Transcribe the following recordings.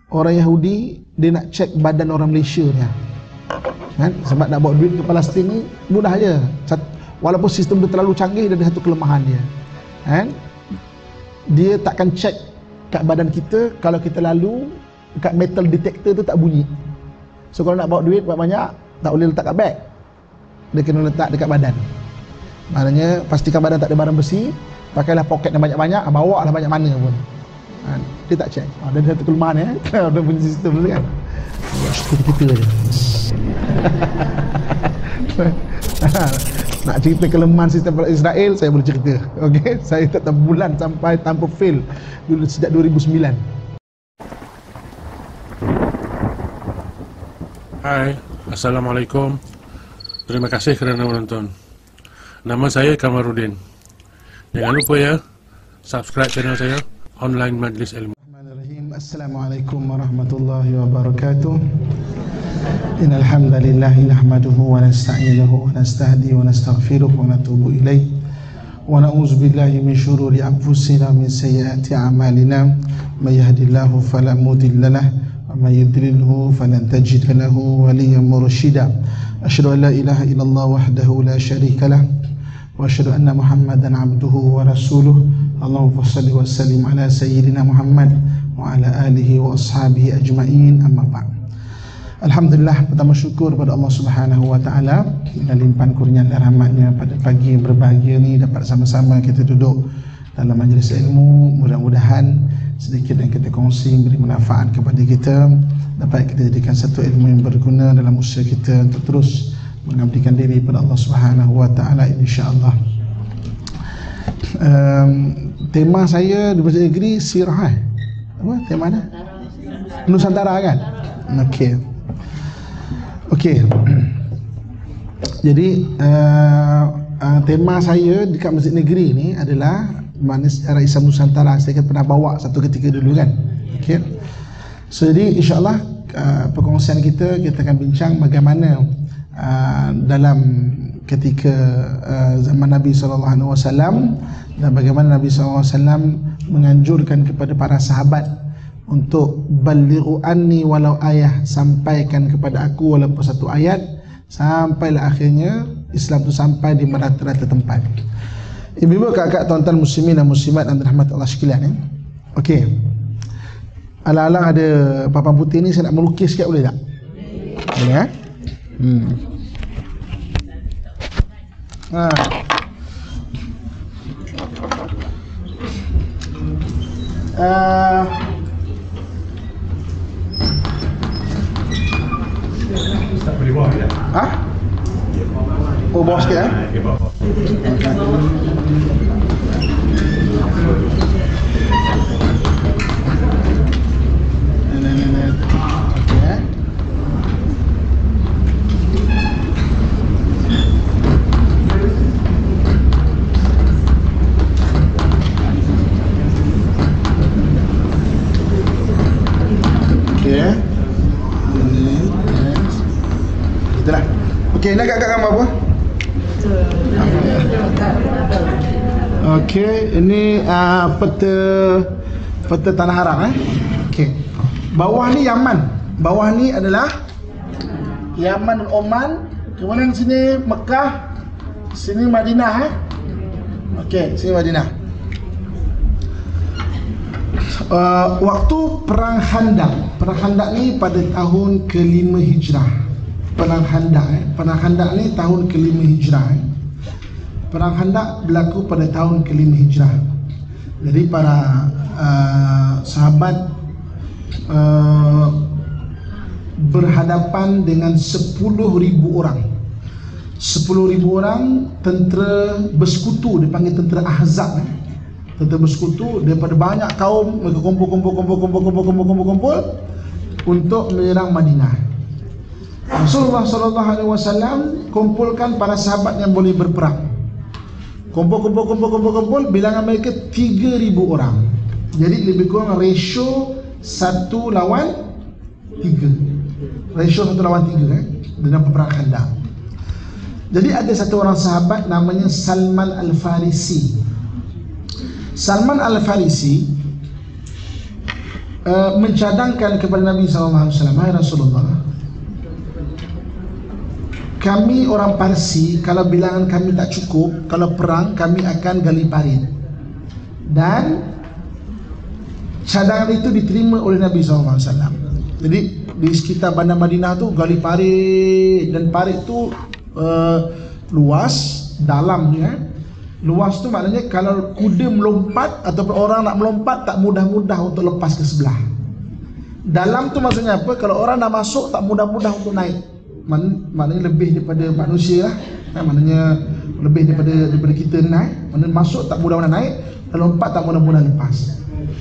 orang Yahudi dia nak cek badan orang Malaysia dia, kan? Sebab nak bawa duit ke Palestin ni mudah je. Walaupun sistem dia terlalu canggih, dia ada satu kelemahan dia, kan? Dia takkan cek kat badan kita. Kalau kita lalu kat metal detector tu tak bunyi. So kalau nak bawa duit banyak, tak boleh letak kat beg, dia kena letak dekat badan. Maknanya pastikan badan tak ada barang besi, pakailah poket yang banyak-banyak, bawa lah banyak mana pun. Dia tak check. Dia ada satu kelemahan ya. Dia punya sistem tu kan. Kita je. Nak cerita kelemahan sistem Israel, saya boleh cerita. Okey, saya tak bulan sampai tanpa fail dulu sejak 2009. Hai, Assalamualaikum. Terima kasih kerana menonton. Nama saya Kamarudin. Jangan lupa ya, subscribe channel saya, Online Majlis Ilmu. Assalamualaikum warahmatullahi wabarakatuh. Innal hamdalillah nahmaduhu wa nasta'inuhu wa nastahdi wa nastaghfiruh wa natubu ilaih wa na'udzu billahi min shururi anfusina min sayyiati a'malina may yahdihillahu fala mudilla lahu wa may yudlilhu falan tajida lahu waliyyan murshida. Asyhadu an la ilaha illallah wahdahu la syarika lah wa asyhadu anna Muhammadan abduhu wa rasuluh. Allahumma shalli wa sallim ala sayyidina Muhammad wa ala alihi wa ashabihi ajma'in, amma ba'd. Alhamdulillah, pertama syukur kepada Allah Subhanahu wa taala dan limpahan kurnia dan rahmatnya pada pagi yang berbahagia ni dapat sama-sama kita duduk dalam majlis ilmu. Mudah-mudahan sedikit yang kita kongsi beri manfaat kepada kita, dapat kita jadikan satu ilmu yang berguna dalam usaha kita untuk terus mengabdikan diri pada Allah Subhanahu wa taala, insya-Allah. Tema saya di Bahasa Negeri sirah. Apa tema dia? Nusantara kan? Okey. Jadi tema saya dekat Masjid Negeri ni adalah mana sejarah Islam Nusantara. Saya pernah bawa satu ketika dulu kan. Okey. So jadi insya-Allah perkongsian kita akan bincang bagaimana dalam ketika zaman Nabi SAW dan bagaimana Nabi SAW menganjurkan kepada para sahabat untuk balighu anni walau ayah, sampaikan kepada aku walaupun satu ayat, sampailah akhirnya Islam itu sampai di merata-rata tempat. Ibu-ibu, kakak, tuan-tuan muslimin dan muslimat dan rahmat Allah sekalian ya. Okey. Alang-alang ada papan putih ni, saya nak melukis sikit, boleh tak? Boleh ya? Tak boleh bawa tak? Oh, bawa sikit Okey, bawa. Okey, nak kat gambar apa? Okey, ini peta tanah haram Okey. Bawah ni Yaman. Bawah ni adalah Yaman dan Oman. Kemudian sini Mekah, sini Madinah Okey, sini Madinah. Waktu perang Khandaq. Perang Khandaq ni pada tahun ke-5 Hijrah. Perang Khandaq ni tahun ke-5 Hijrah. Perang Khandaq berlaku pada tahun ke-5 Hijrah. Jadi para sahabat berhadapan dengan 10,000 orang. 10,000 orang tentera bersekutu, dipanggil tentera Ahzab. Tentera bersekutu daripada banyak kaum, mereka kumpul untuk menyerang Madinah. Rasulullah SAW kumpulkan para sahabat yang boleh berperang. Kumpul, bilangan mereka 3,000 orang. Jadi lebih kurang ratio 1 lawan 3. Ratio 1 lawan 3 dalam peperangan Khandaq. Jadi ada satu orang sahabat namanya Salman Al-Farisi. Salman Al-Farisi mencadangkan kepada Nabi SAW, "Hai Rasulullah, kami orang Parsi, kalau bilangan kami tak cukup, kalau perang kami akan gali parit." Dan cadangan itu diterima oleh Nabi SAW. Jadi di sekitar bandar Madinah tu gali parit, dan parit tu luas, dalamnya. Luas tu maknanya kalau kuda melompat ataupun orang nak melompat tak mudah-mudah untuk lepas ke sebelah. Dalam tu maksudnya apa? Kalau orang dah masuk tak mudah-mudah untuk naik. Maknanya lebih daripada manusia lah. Maknanya lebih daripada kita naik. Maknanya masuk tak mudah-mudah naik, lompat tak mudah-mudah lepas.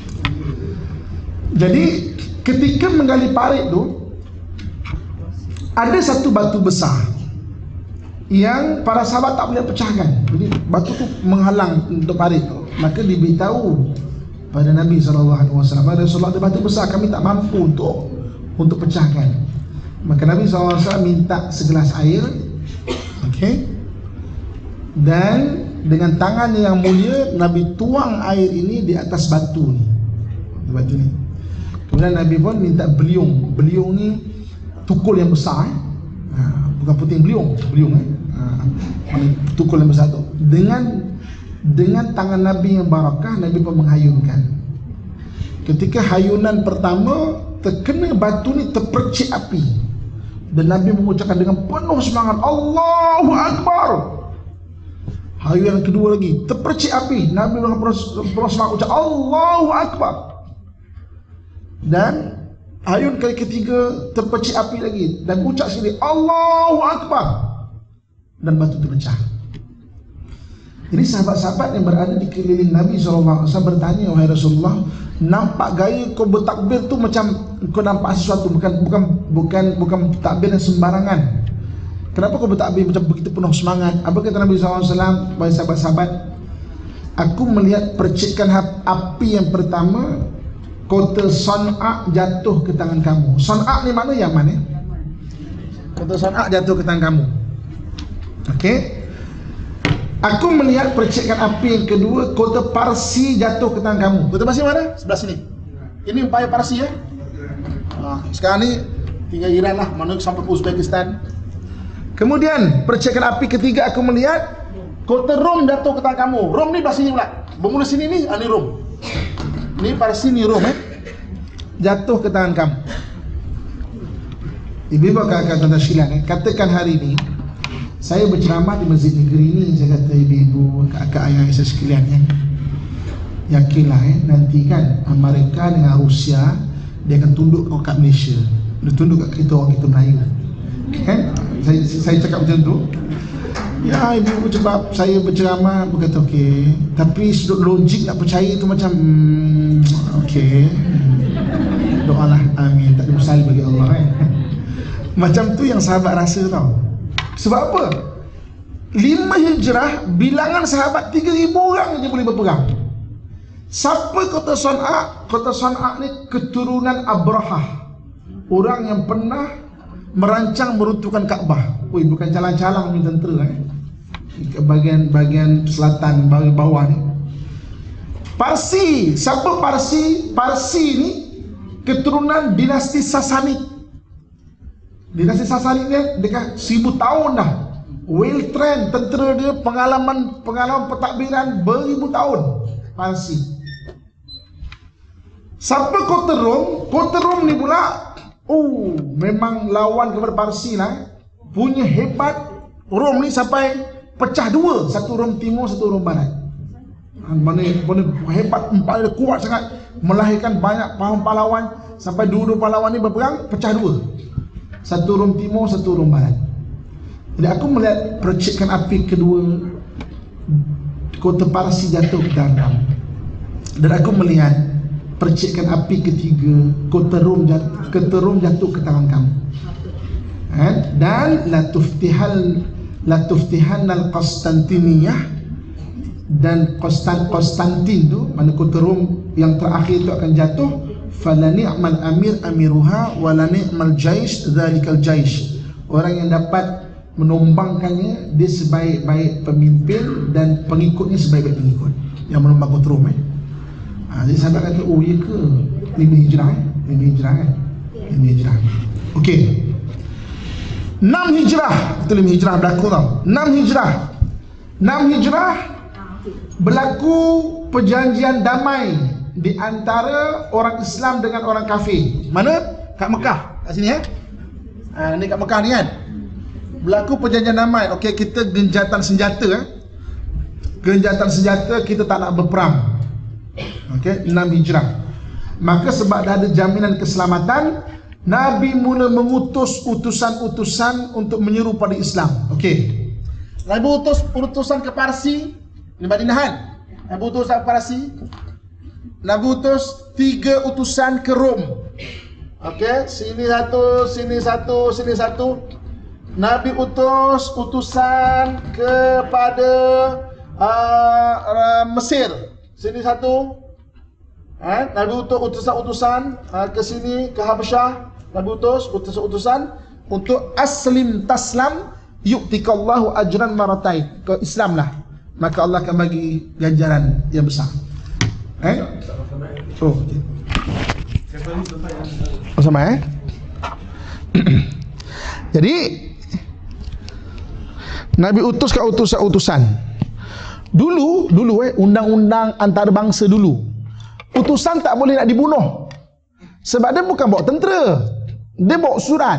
Jadi ketika menggali parit tu, ada satu batu besar yang para sahabat tak boleh pecahkan. Jadi batu tu menghalang untuk parit tu. Maka diberitahu pada Nabi SAW, "Rasulullah, ada batu besar, kami tak mampu untuk pecahkan." Maka Nabi SAW minta segelas air, okey, dan dengan tangannya yang mulia Nabi tuang air ini di atas batu ni. Batu ni. Kemudian Nabi pun minta beliung. Beliung ni tukul yang besar, bukan puting beliung, tukul yang besar tu. Dengan tangan Nabi yang barakah, Nabi pun menghayunkan. Ketika hayunan pertama terkena batu ni, terpercik api, dan Nabi mengucapkan dengan penuh semangat, "Allahu Akbar." Hayunan kedua lagi, terpercik api, Nabi dengan penuh semangat ucap, "Allahu Akbar." Dan hayun kali ketiga, terpercik api lagi, dan ucap sekali, "Allahu Akbar." Dan batu terpecah. Jadi sahabat-sahabat yang berada di keliling Nabi SAW bertanya, "Wahai Rasulullah, nampak gaya kau bertakbir tu macam kau nampak sesuatu, bukan takbir yang sembarangan. Kenapa kau bertakbir macam begitu penuh semangat?" Apa kata Nabi SAW? "Wahai sahabat-sahabat, aku melihat percikan api yang pertama, kota San'a jatuh ke tangan kamu." San'a ni mana? Yaman, Kota San'a jatuh ke tangan kamu. Okey. "Aku melihat percikan api yang kedua, kota Parsi jatuh ke tangan kamu." Kota Parsi mana? Sebelah sini. Ini Empire Parsi, ya. Sekarang ni tinggal Iran lah, mana sampai Uzbekistan. Kemudian percikan api ketiga, aku melihat kota Rom jatuh ke tangan kamu. Rom ni belah sini pula. Bermula sini ni, ni Rom. Ni Parsi, ni Rom, jatuh ke tangan kamu. Ibu-ibu kakak tuan-tuan sekalian, katakan hari ni saya berceramah di masjid negeri ni, saya kata ibu-ibu, kakak ayah saya sekalian, yakinlah nanti kan Amerika dengan Rusia dia akan tunduk kat Malaysia, dia tunduk kat kita orang kita Melayu, kan? Saya cakap macam tu. Ya, ibu-ibu sebab saya berceramah berkata okey, tapi sudut logik nak percaya tu macam okey, doalah amin, tak ada mustahil bagi Allah, Macam tu yang sahabat rasa tau. Sebab apa? 5 hijrah, bilangan sahabat 3,000 orang je boleh berperang. Siapa kota San'a? Kota San'a ni keturunan Abrahah, orang yang pernah merancang meruntuhkan Kaabah. Bukan calang-calang punya tentera, bahagian selatan, bahagian bawah ni. Parsi, siapa Parsi? Parsi ni keturunan dinasti Sasanid. Dinasti Sasanid ni dekat 1000 tahun dah. Well trained tentera dia, pengalaman pentadbiran beribu tahun. Parsi. Siapa kota Rom? Kota Rom ni pula memang lawan kepada Parsi lah. Punya hebat. Rom ni sampai pecah dua, satu Rom Timur, satu Rom Barat. Mana hebat, empat dia kuat sangat, melahirkan banyak pahlawan. Sampai dua pahlawan ni berperang, pecah dua, satu Rom Timur, satu Rom Barat. Jadi aku melihat percikan api kedua, kota Parsi jatuh ke dalam. Dan aku melihat percikan api ketiga, kota Rom jatuh ke tangan kamu. Dan la tuftihan al-Qastantiniyah, dan Konstantin tu, mana kota Rom yang terakhir itu akan jatuh. Fala ni'mal amir amiruha wa la ni'mal jaish dzalikal jaish. Orang yang dapat menumbangkannya, dia sebaik-baik pemimpin, dan pengikutnya sebaik-baik pengikut yang menumbang kota Rom. Jadi sahabat kata, oh ya ke? 5 hijrah 5 hijrah kan? 5 hijrah. Okey. 6 hijrah, itu 5 hijrah berlaku tau. 6 hijrah berlaku perjanjian damai di antara orang Islam dengan orang kafir. Mana? Kat Mekah, kat sini ni kat Mekah ni kan. Berlaku perjanjian damai. Okey, kita genjatan senjata Genjatan senjata, kita tak nak berperang. Okey, 6 hijrah. Maka sebab dah ada jaminan keselamatan, Nabi mula mengutus utusan-utusan untuk menyeru pada Islam. Okey. Nabi utus utusan ke Parsi, di Madinah kan? Nabi utus ke Parsi. Nabi utus 3 utusan ke Rom. Okey, sini satu, sini satu, sini satu. Nabi utus utusan kepada Mesir. Sini satu. Nabi utus utusan-utusan ke sini, ke Habasyah. Nabi utus utusan untuk aslim taslam yu'tikallahu ajran maratain. Ke Islam lah, maka Allah akan bagi ganjaran yang besar. Oh, okay. Sama Jadi Nabi utus ke utusan-utusan. Dulu undang-undang antarabangsa dulu, utusan tak boleh nak dibunuh. Sebab dia bukan bawa tentera, dia bawa surat.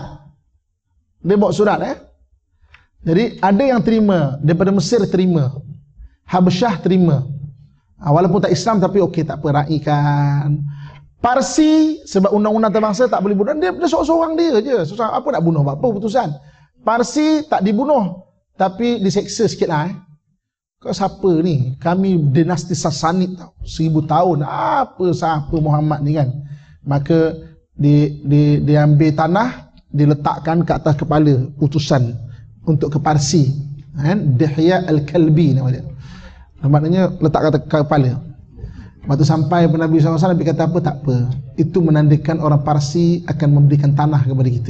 Jadi ada yang terima, daripada Mesir terima, Habasyah terima, walaupun tak Islam tapi okey, tak apa, raikan. Parsi, sebab undang-undang antarabangsa tak boleh bunuh, dia seorang-seorang dia je. Seorang, apa nak bunuh, apa putusan. Parsi tak dibunuh, tapi diseksa sikit lah. Kau siapa ni? Kami dinasti Sasanid tau, 1000 tahun. Siapa Muhammad ni kan? Maka diambil tanah, diletakkan ke atas kepala utusan untuk ke Parsi. Dihya Al-Kalbi nama dia. Maknanya letak ke kepala. Waktu sampai Nabi SAW, Nabi kata apa? Tak apa. Itu menandakan orang Parsi akan memberikan tanah kepada kita.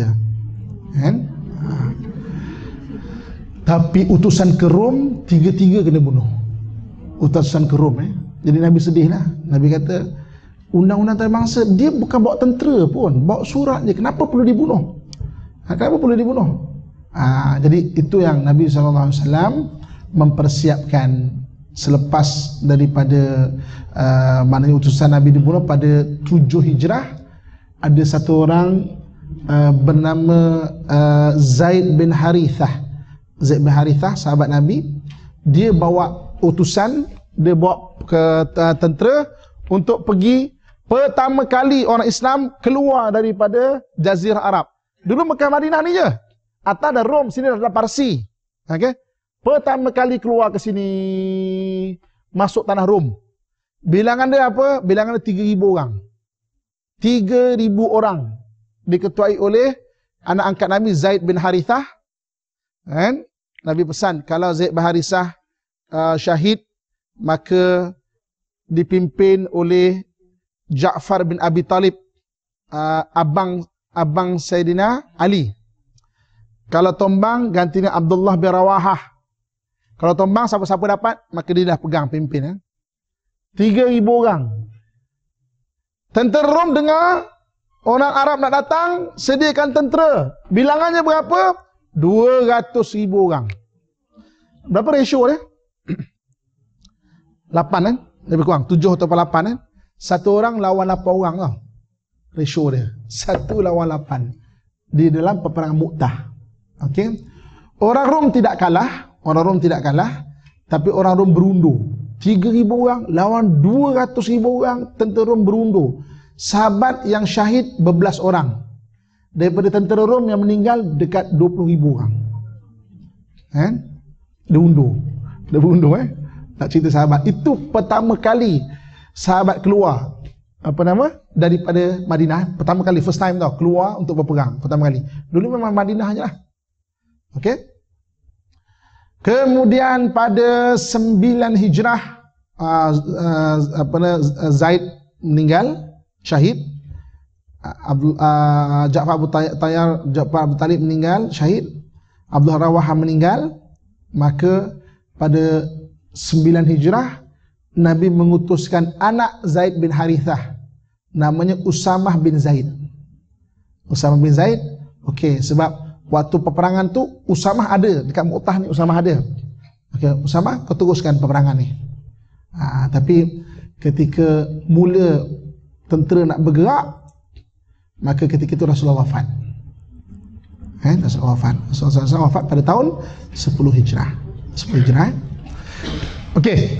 Tapi utusan ke Rom, 3 kena bunuh. Utusan ke Rom. Jadi Nabi sedih lah. Nabi kata, undang-undang antarabangsa, dia bukan bawa tentera pun, bawa surat je. Kenapa perlu dibunuh? Kenapa perlu dibunuh? Jadi itu yang Nabi SAW mempersiapkan selepas daripada maknanya utusan Nabi dibunuh pada 7 hijrah. Ada satu orang bernama Zaid bin Harithah. Zaid bin Harithah, sahabat Nabi. Dia bawa utusan, dia bawa ke tentera untuk pergi pertama kali orang Islam keluar daripada Jazirah Arab. Dulu Mekah Madinah ni je, atas ada Rom, sini ada Parsi. Okey, pertama kali keluar ke sini, masuk tanah Rom. Bilangan dia apa? Bilangan dia 3,000 orang. 3,000 orang diketuai oleh anak angkat Nabi Zaid bin Harithah. Nabi pesan, kalau Zaid bin Harithah syahid, maka dipimpin oleh Ja'far bin Abi Talib, abang Sayyidina Ali. Kalau tombang, gantinya Abdullah bin Rawahah. Kalau tombang, siapa-siapa dapat, maka dia dah pegang pimpin. 3,000 orang. Tentera Rom dengar orang Arab nak datang, sediakan tentera. Bilangannya berapa? 200,000 orang. Berapa ratio dia? 8 kan? Lebih kurang 7 atau 8 kan? Satu orang lawan 8 orang tau. Ratio dia 1 lawan 8 di dalam peperangan Mu'tah. Okey. Orang Rom tidak kalah, tapi orang Rom berundur. 3,000 orang lawan 200,000 orang, tentera Rom berundur. Sahabat yang syahid berbelas orang. Daripada tentera Rom yang meninggal dekat 20,000 orang. Dia berundur. Nak cerita sahabat. Itu pertama kali sahabat keluar daripada Madinah. Pertama kali, first time tau, keluar untuk berperang. Pertama kali. Dulu memang Madinah je lah. Okey. Kemudian pada 9 hijrah Zaid meninggal, syahid. Ja'far Abu Talib meninggal, syahid. Abdullah Rawahah meninggal. Maka pada 9 hijrah Nabi mengutuskan anak Zaid bin Harithah namanya Usamah bin Zaid. Usamah bin Zaid, okey, sebab waktu peperangan tu Usamah ada dekat Mu'tah ni, Usamah ada. Okey, Usamah kau teruskan peperangan ni. Tapi ketika mula tentera nak bergerak, maka ketika itu Rasulullah wafat. Rasulullah wafat pada tahun 10 Hijrah. 10 Hijrah. Okey.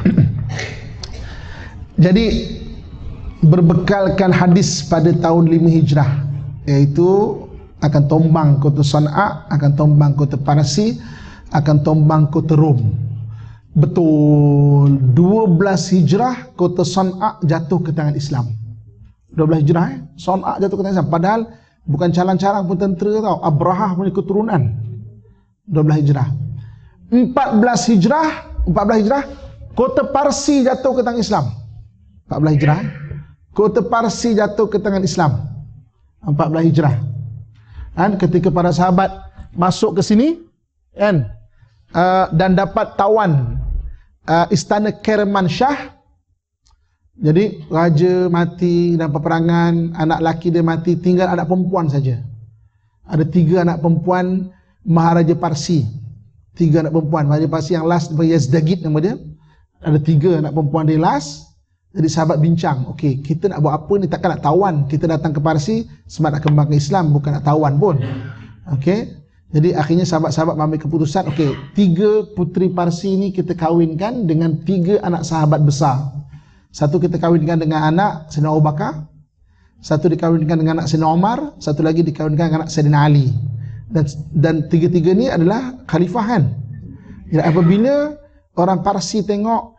Jadi berbekalkan hadis pada tahun 5 Hijrah, iaitu akan tombang kota Sana'a, akan tombang kota Parsi, akan tombang kota Rom. Betul, 12 Hijrah kota Sana'a jatuh ke tangan Islam. 12 Hijrah Sana'a jatuh ke tangan Islam. Padahal bukan calang-calang pun tentera tau, Abrahah punya keturunan. 12 Hijrah. 14 Hijrah kota Parsi jatuh ke tangan Islam. 14 Hijrah kota Parsi jatuh ke tangan Islam. 14 Hijrah. Kan ketika para sahabat masuk ke sini kan, dan dapat tawan istana Kermansyah. Jadi raja mati dalam peperangan, anak laki dia mati, tinggal anak perempuan saja. Ada 3 anak perempuan Maharaja Parsi. 3 anak perempuan Maharaja Parsi yang last Yazdagid nama dia. Ada 3 anak perempuan dia last. Jadi sahabat bincang, okey, kita nak buat apa ni, takkan nak tawan. Kita datang ke Parsi sebab nak kembangkan Islam, bukan nak tawan pun. Okey. Jadi akhirnya sahabat-sahabat mengambil keputusan, okey, 3 puteri Parsi ni kita kahwinkan dengan 3 anak sahabat besar. Satu kita kahwinkan dengan anak Sayyidina Abu Bakar, satu dikahwinkan dengan anak Sayyidina Umar, satu lagi dikahwinkan dengan anak Sayyidina Ali. Dan 3-3 ni adalah khalifah kan. Jadi apabila orang Parsi tengok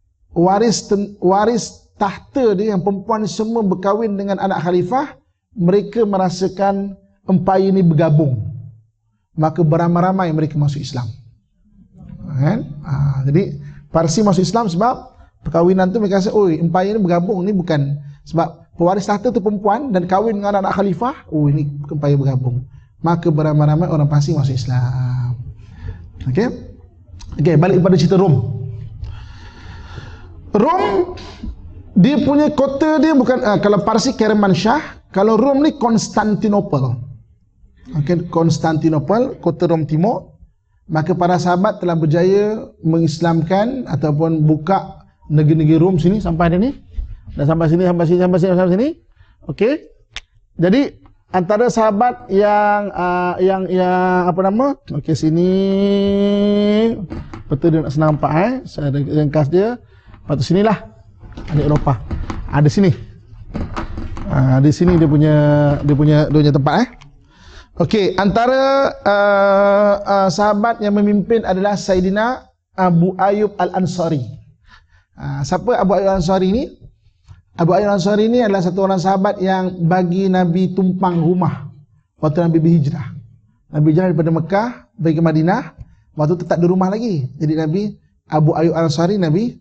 waris tahta dia yang perempuan semua berkahwin dengan anak khalifah, mereka merasakan empayar ini bergabung, maka beramai-ramai mereka masuk Islam kan? Jadi Parsi masuk Islam sebab perkahwinan tu mereka rasa, oi, empayar ini bergabung, ni bukan sebab pewaris tahta tu perempuan dan kahwin dengan anak khalifah, oh ini empayar bergabung, maka beramai-ramai orang Parsi masuk Islam. Okey, balik kepada cerita Rom. Rom, dia punya kota dia bukan, kalau Parsi Kermansyah, kalau Rom ni Konstantinopel. Okay, Konstantinopel, kota Rom Timur. Maka para sahabat telah berjaya mengislamkan ataupun buka negeri-negeri Rom sini sampai ada ni. Dan sampai sini. Okey. Jadi antara sahabat yang apa nama? Okey, sini betul dia nak senang nampak saya ada ringkas dia. Lepas tu sinilah ada Eropah. Ada sini. Di sini dia punya tempat Okey, antara sahabat yang memimpin adalah Sayyidina Abu Ayyub Al-Ansari. Siapa Abu Ayyub Al-Ansari ni? Abu Ayyub Al-Ansari ni adalah satu orang sahabat yang bagi Nabi tumpang rumah waktu Nabi berhijrah. Nabi hijrah daripada Mekah pergi ke Madinah, waktu tu tak ada rumah lagi. Jadi Nabi Abu Ayyub Al-Ansari Nabi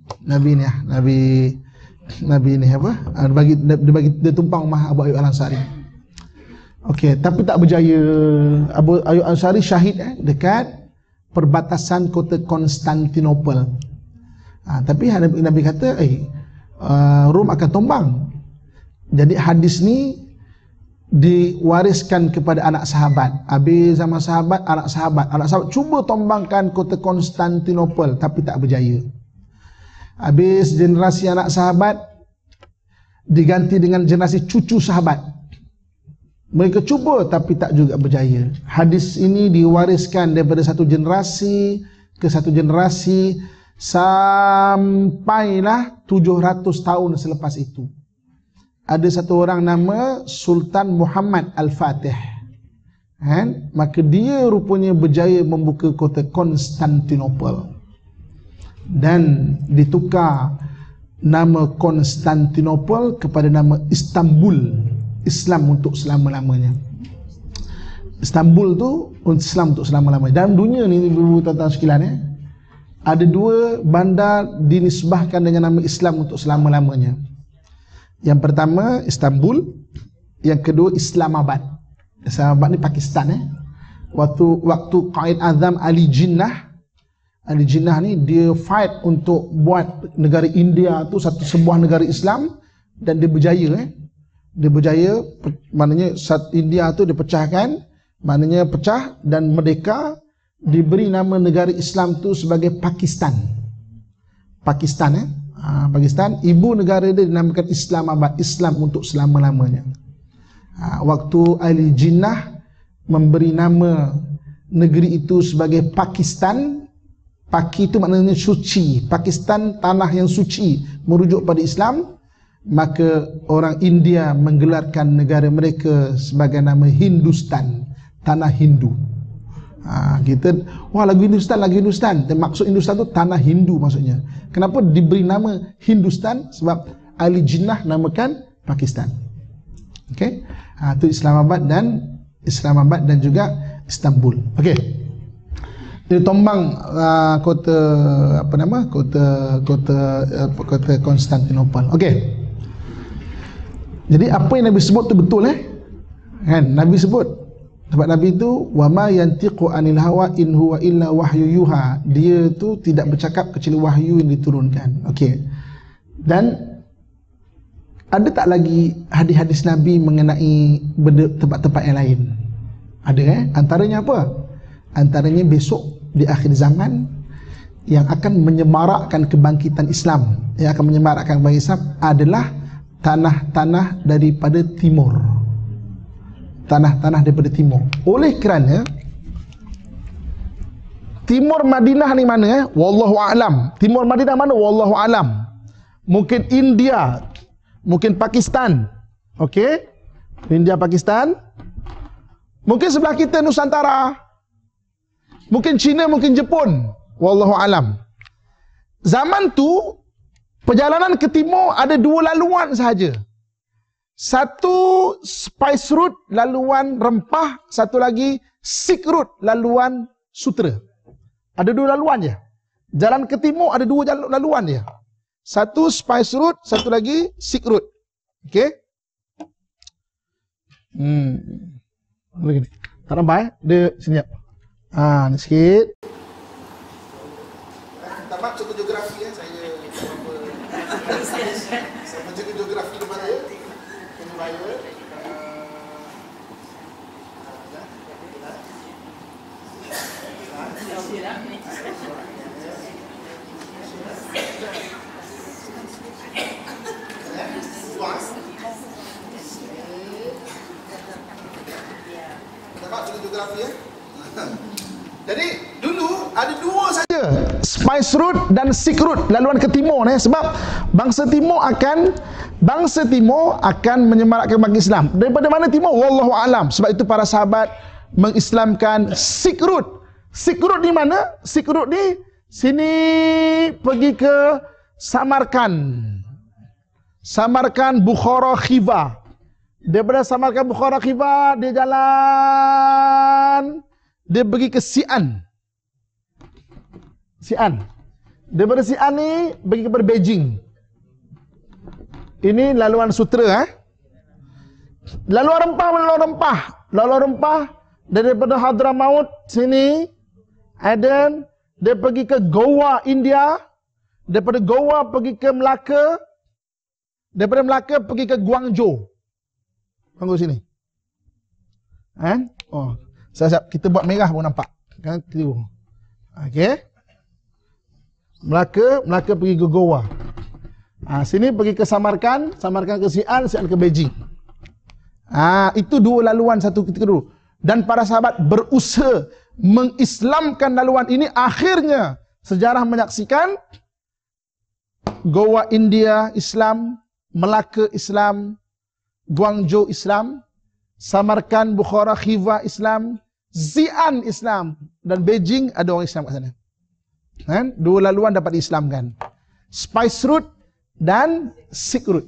ni apa? Dia tumpang rumah Abu Ayyub Al-Ansari. Okey, tapi tak berjaya. Abu Ayyub Al-Ansari syahid dekat perbatasan kota Konstantinopel. Tapi Nabi kata, Rom akan tumbang. Jadi hadis ni diwariskan kepada anak sahabat. Habis zaman sahabat, anak sahabat cuba tombangkan kota Konstantinopel tapi tak berjaya. Habis generasi anak sahabat diganti dengan generasi cucu sahabat. Mereka cuba tapi tak juga berjaya. Hadis ini diwariskan daripada satu generasi ke satu generasi sampailah 700 tahun selepas itu. Ada satu orang nama Sultan Muhammad Al-Fatih. Maka dia rupanya berjaya membuka kota Konstantinopel. Dan ditukar nama Konstantinopel kepada nama Istanbul. Islam untuk selama-lamanya. Istanbul tu Islam untuk selama-lamanya. Dalam dunia ni, ibu-ibu tuan-tuan sekalian, ada 2 bandar dinisbahkan dengan nama Islam untuk selama-lamanya. Yang pertama Istanbul, yang kedua Islamabad. Islamabad ni Pakistan. Waktu Qaid Azam Ali Jinnah ni dia fight untuk buat negara India tu sebuah negara Islam dan dia berjaya. Dia berjaya, maknanya India tu dipecahkan, maknanya pecah dan merdeka, diberi nama negara Islam tu sebagai Pakistan. Pakistan Pakistan, ibu negara dia dinamakan Islamabad, Islam untuk selama-lamanya. Waktu Ahli Jinnah memberi nama negeri itu sebagai Pakistan, Paki itu maknanya suci, Pakistan tanah yang suci, merujuk pada Islam, maka orang India menggelarkan negara mereka sebagai nama Hindustan, tanah Hindu. Kita, wah lagu Hindustan, dan maksud Hindustan tu tanah Hindu maksudnya. Kenapa diberi nama Hindustan? Sebab Ahli Jinnah namakan Pakistan. Okey, itu Islamabad dan juga Istanbul. Okey, dia tombang kota apa nama, kota Konstantinopel. Okey, jadi apa yang Nabi sebut tu betul kan? Nabi sebut, sebab Nabi itu wama yantiqu anil hawa in huwa illa wahyu yuha, dia tu tidak bercakap kecuali wahyu yang diturunkan. Okey, dan ada tak lagi hadis-hadis Nabi mengenai tempat-tempat yang lain? Ada antaranya apa? Antaranya besok di akhir zaman yang akan menyemarakkan kebangkitan Islam, yang akan menyemarakkan kebangkitan Islam adalah tanah-tanah daripada timur. Tanah-tanah daripada timur. Oleh kerana timur Madinah ni mana wallahu a'lam. Timur Madinah mana wallahu a'lam. Mungkin India, mungkin Pakistan. Okey? India, Pakistan. Mungkin sebelah kita Nusantara. Mungkin China, mungkin Jepun. Wallahu a'lam. Zaman tu perjalanan ke timur ada dua laluan sahaja. Satu spice route, laluan rempah, satu lagi silk route, laluan sutera. Ada dua laluan je. Jalan ke timur ada dua laluan je. Satu spice route, satu lagi silk route. Okey? Begini. Tak nampak dia senyap. Ni sikit. Minta maaf contoh geografi saya saya menjaga geografi di mana ya. Jadi dulu ada dua saja, spice route dan silk route, laluan ke timur sebab bangsa timur akan menyemarakkan bangsa Islam. Daripada mana timur? Wallahu alam. Sebab itu para sahabat mengislamkan silk route. Silk route di mana? Silk route di sini pergi ke Samarkand, Bukhara, Khiva. Daripada Samarkand, Bukhara, Khiva dia jalan, dia pergi ke Xi'an. Daripada Xi'an ni pergi kepada Beijing. Ini laluan sutera Laluan rempah daripada Hadramaut sini, Aden, dia pergi ke Goa, India. Daripada Goa pergi ke Melaka. Daripada Melaka pergi ke Guangzhou. Tunggu sini. Oh, siap-siap kita buat merah pun nampak. Kan keliru. Okey. Melaka pergi ke Goa. Sini pergi ke Samarkand ke Xi'an ke Beijing. Itu dua laluan satu ketika dulu. Dan para sahabat berusaha mengislamkan laluan ini. Akhirnya sejarah menyaksikan Goa India Islam, Melaka Islam, Guangzhou Islam, Samarkand, Bukhara, Khiva Islam, Xi'an Islam, dan Beijing ada orang Islam kat sana. Dua laluan dapat diislamkan. Spice route dan silk route.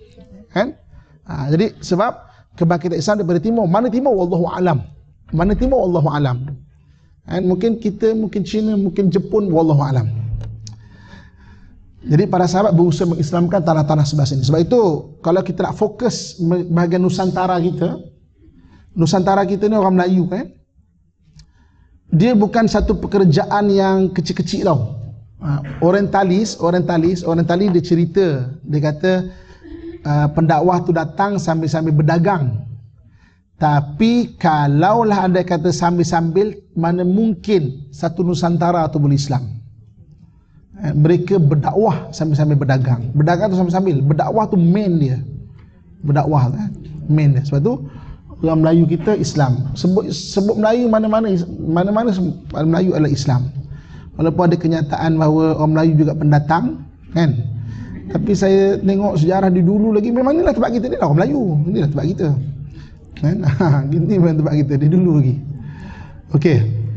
Jadi sebab kebangkitan Islam daripada timur. Mana timur? Wallahu alam. Mana timur? Wallahu alam. Mungkin kita, mungkin China, mungkin Jepun, wallahu alam. Jadi para sahabat berusaha mengislamkan tanah-tanah sebelah sini. Sebab itu kalau kita nak fokus bahagian Nusantara kita ni orang Melayu kan, dia bukan satu pekerjaan yang kecil-kecil tau. Orientalis dia cerita, dia kata pendakwah tu datang sambil-sambil berdagang. Tapi kalaulah anda kata sambil-sambil, mana mungkin satu Nusantara tu boleh Islam. Mereka berdakwah sambil-sambil berdagang. Berdagang tu sambil-sambil, berdakwah tu main dia. Berdakwah main dia. Sebab tu orang Melayu kita Islam. Sebut Melayu mana-mana Melayu adalah Islam. Walaupun ada kenyataan bahawa orang Melayu juga pendatang, kan? Tapi saya tengok sejarah di dulu lagi, memang inilah tempat kita, inilah orang Melayu, inilah tempat kita. Kan? Ini memang tempat kita di dulu lagi. Okey.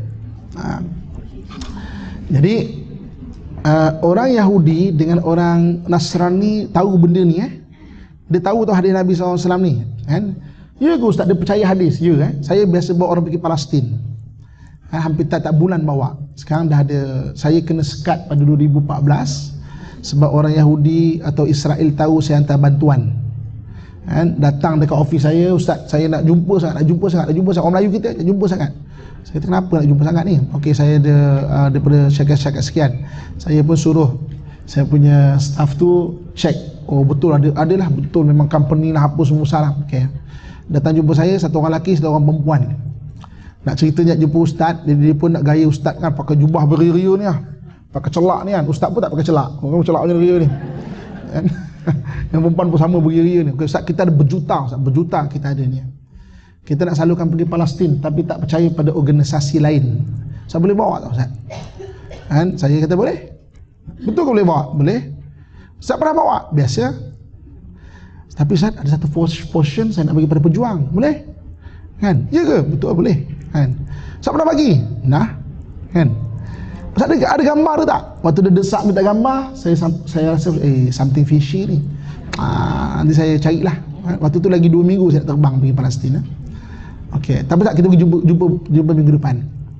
Jadi orang Yahudi dengan orang Nasrani tahu benda ni Dia tahu tu hadis Nabi SAW ni, kan? Ya ke Ustaz, dia percaya hadis? Ya, Saya biasa bawa orang pergi Palestin. Hampir tak bulan bawa. Sekarang dah ada, saya kena sekat pada 2014 sebab orang Yahudi atau Israel tahu saya hantar bantuan. Datang dekat office saya, Ustaz, saya nak jumpa sangat. Orang Melayu kita nak jumpa sangat. Saya kata, kenapa nak jumpa sangat ni? Okey, saya ada daripada syakat-syakat sekian. Saya pun suruh saya punya staff tu check. Oh betul, adalah betul, memang company lah apa semua salah. Okey. Datang jumpa saya, satu orang lelaki, satu orang perempuan. Nak cerita nak jumpa ustaz, dia pun nak gaya ustaz kan, pakai jubah beria-ria ni lah. Pakai celak ni kan. Ustaz pun tak pakai celak. Orang celak macam beria ni. Kan? Yang perempuan pun sama beria-ria ni. Okay, ustaz, kita ada berjuta, ustaz, berjuta kita ada ni. Kita nak salurkan pergi Palestin tapi tak percaya pada organisasi lain. Saya boleh bawa tak ustaz? Kan? Saya kata boleh. Betul ke boleh bawa? Boleh. Ustaz pernah bawa? Biasa. Tapi ustaz, ada satu portion saya nak bagi pada pejuang. Boleh? Kan? Ya ke? Betul, boleh. Kan? Ustaz pernah bagi? Nah. Kan? Ustaz ada gambar tu tak? Waktu dia desak minta gambar, saya rasa something fishy ni. Nanti saya carilah. Waktu tu lagi 2 minggu saya nak terbang pergi Palestin. Okey, tapi tak, kita pergi jumpa minggu depan.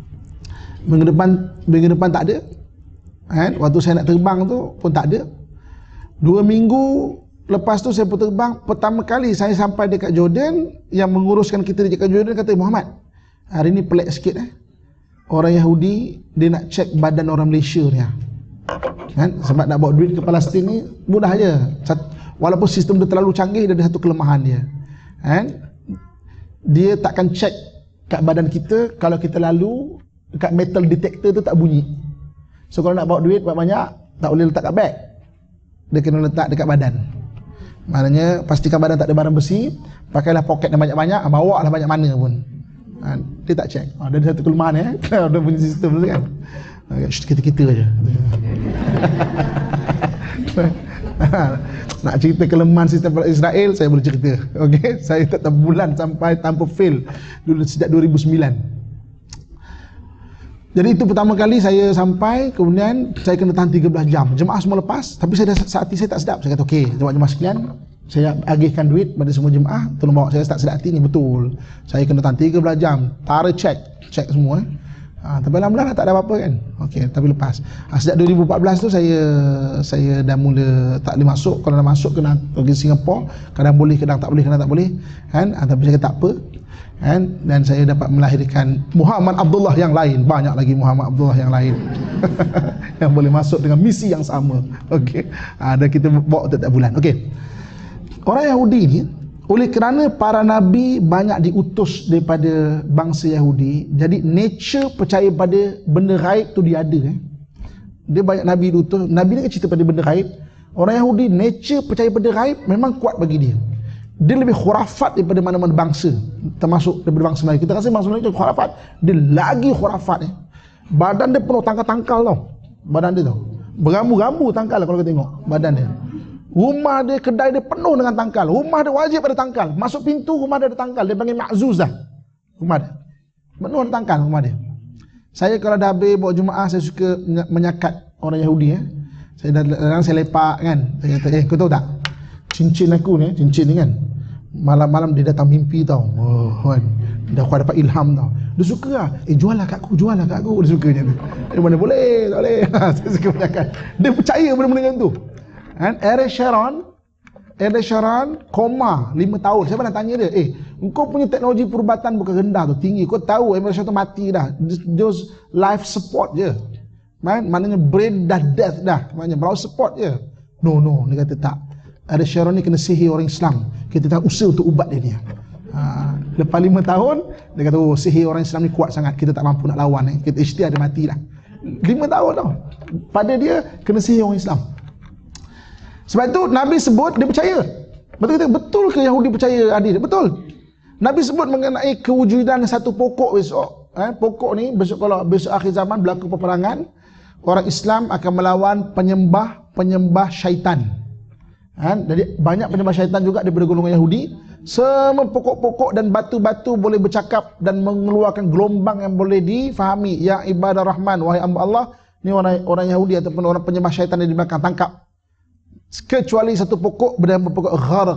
Minggu depan tak ada. Kan? Waktu saya nak terbang tu pun tak ada. 2 minggu lepas tu saya pun terbang. Pertama kali saya sampai dekat Jordan, yang menguruskan kita dekat Jordan kata, Muhammad, hari ni pelik sikit orang Yahudi dia nak cek badan orang Malaysia ni. Kan? Sebab nak bawa duit ke Palestin ni mudah je. Walaupun sistem dia terlalu canggih, dia ada satu kelemahan dia. Kan? Dia takkan cek kat badan kita kalau kita lalu dekat metal detector tu tak bunyi. So kalau nak bawa duit banyak, tak boleh letak kat beg. Dia kena letak dekat badan. Maknanya pastikan badan tak ada barang besi, pakailah poket yang banyak-banyak, bawa lah banyak mana pun. Dia tak cek. Dia ada satu kelemahan kalau dia punya sistem tu kan. Kita-kita je. Nak cerita kelemahan sistem Israel, saya boleh cerita. Okey, saya tak bulan sampai tanpa fail dulu sejak 2009. Jadi itu pertama kali saya sampai, kemudian saya kena tahan 13 jam. Jemaah semua lepas, tapi saat hati saya tak sedap. Saya kata okey, jemaah sekalian, saya agihkan duit pada semua jemaah, tolong bawa. Saya tak sedap hati ni, betul. Saya kena tahan 13 jam. Tara check semua. Tapi alhamdulillah tak ada apa-apa kan. Okey, tapi lepas. Sejak 2014 tu saya dah mula tak boleh masuk. Kalau nak masuk kena pergi Singapura. Kadang boleh, kadang tak boleh, kan? Tapi saya kata tak apa. Kan? Dan saya dapat melahirkan Muhammad Abdullah yang lain. Banyak lagi Muhammad Abdullah yang lain yang boleh masuk dengan misi yang sama. Okey. Dan kita bawa tiap bulan. Okey. Orang Yahudi ni, oleh kerana para nabi banyak diutus daripada bangsa Yahudi, jadi nature percaya pada benda gaib tu dia ada. Dia banyak nabi diutus. Nabi ni kan cerita pada benda gaib. Orang Yahudi nature percaya pada gaib memang kuat bagi dia. Dia lebih khurafat daripada mana-mana bangsa, termasuk daripada bangsa Melayu. Kita rasa bangsa Melayu itu khurafat, dia lagi khurafat. Badan dia penuh tangkal-tangkal tau. Badan dia tau, berambu-rambu tangkal kalau kita tengok badan dia. Rumah dia, kedai dia penuh dengan tangkal. Rumah dia wajib ada tangkal. Masuk pintu rumah dia ada tangkal. Dia panggil ma'zuzah. Rumah dia penuh dengan tangkal rumah dia. Saya kalau dah habis bawa jemaah, saya suka menyakat orang Yahudi. Saya lepak kan. Saya kata, kau tahu tak, cincin aku ni, cincin ni kan, malam-malam dia datang mimpi tau. Kan, dah aku dapat ilham tau. Dia suka lah. Jual lah kat aku. Dia sukanya tu. Mana boleh, tak boleh. Saya suka menyakat. Dia percaya benda-benda macam tu. Kan? Ariel Sharon koma 5 tahun. Saya pernah tanya dia, engkau punya teknologi perubatan bukan rendah tu, tinggi. Kau tahu Ariel Sharon tu mati dah. Just life support je. Maknanya brain dah death dah. Maknanya life support je. No, dia kata tak. ada Syaroni kena sihir orang Islam. Kita tak usaha untuk ubat dia ni. Lepas 5 tahun dia kata, oh sihir orang Islam ni kuat sangat, kita tak mampu nak lawan. Kita ikhtiar dia mati lah. 5 tahun tau. Pada dia kena sihir orang Islam. Sebab itu Nabi sebut dia percaya. Betul ke Yahudi percaya hadis? Betul. Nabi sebut mengenai kewujudan satu pokok besok. Pokok ni besok, kalau besok akhir zaman berlaku peperangan, orang Islam akan melawan penyembah syaitan. Jadi banyak penyembah syaitan juga daripada golongan Yahudi. Semua pokok-pokok dan batu-batu boleh bercakap dan mengeluarkan gelombang yang boleh difahami. Ya ibadah Rahman, wahai hamba Allah. Ni orang Yahudi ataupun orang penyembah syaitan yang di belakang, tangkap. Kecuali satu pokok bernama pokok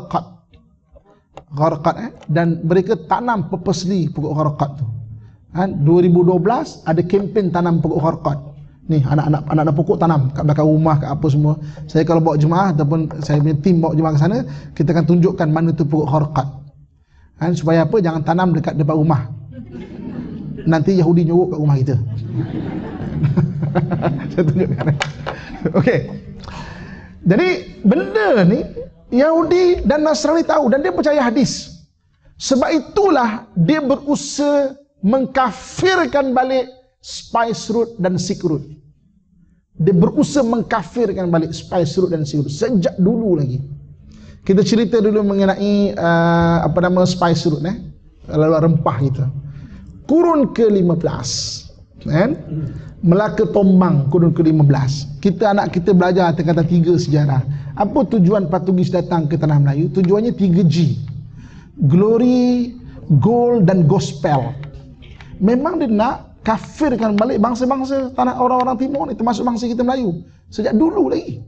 Gharqad. Dan mereka tanam purposely pokok Gharqad tu. 2012 ada kempen tanam pokok Gharqad. Ni anak-anak pokok tanam kat belakang rumah, kat apa semua. Saya kalau bawa jemaah ataupun saya punya tim bawa jemaah ke sana, kita akan tunjukkan mana tu pokok Gharqad. Supaya apa? Jangan tanam dekat depan rumah. Nanti Yahudi nyuruk kat rumah kita. Saya tunjukkan. Okey. Jadi benda ni Yahudi dan Nasrani tahu dan dia percaya hadis. Sebab itulah dia berusaha mengkafirkan balik spice root dan sick root. Dia berusaha mengkafirkan balik spice root dan sick root sejak dulu lagi. Kita cerita dulu mengenai spice root, lalu rempah kita. Kurun ke-15, kan? Melaka Tombang kurun ke-15. Kita anak kita belajar kata 3 sejarah. Apa tujuan Portugis datang ke tanah Melayu? Tujuannya 3G. Glory, gold dan gospel. Memang dia nak kafirkan balik bangsa-bangsa tanah orang-orang timur ni, termasuk bangsa kita Melayu. Sejak dulu lagi.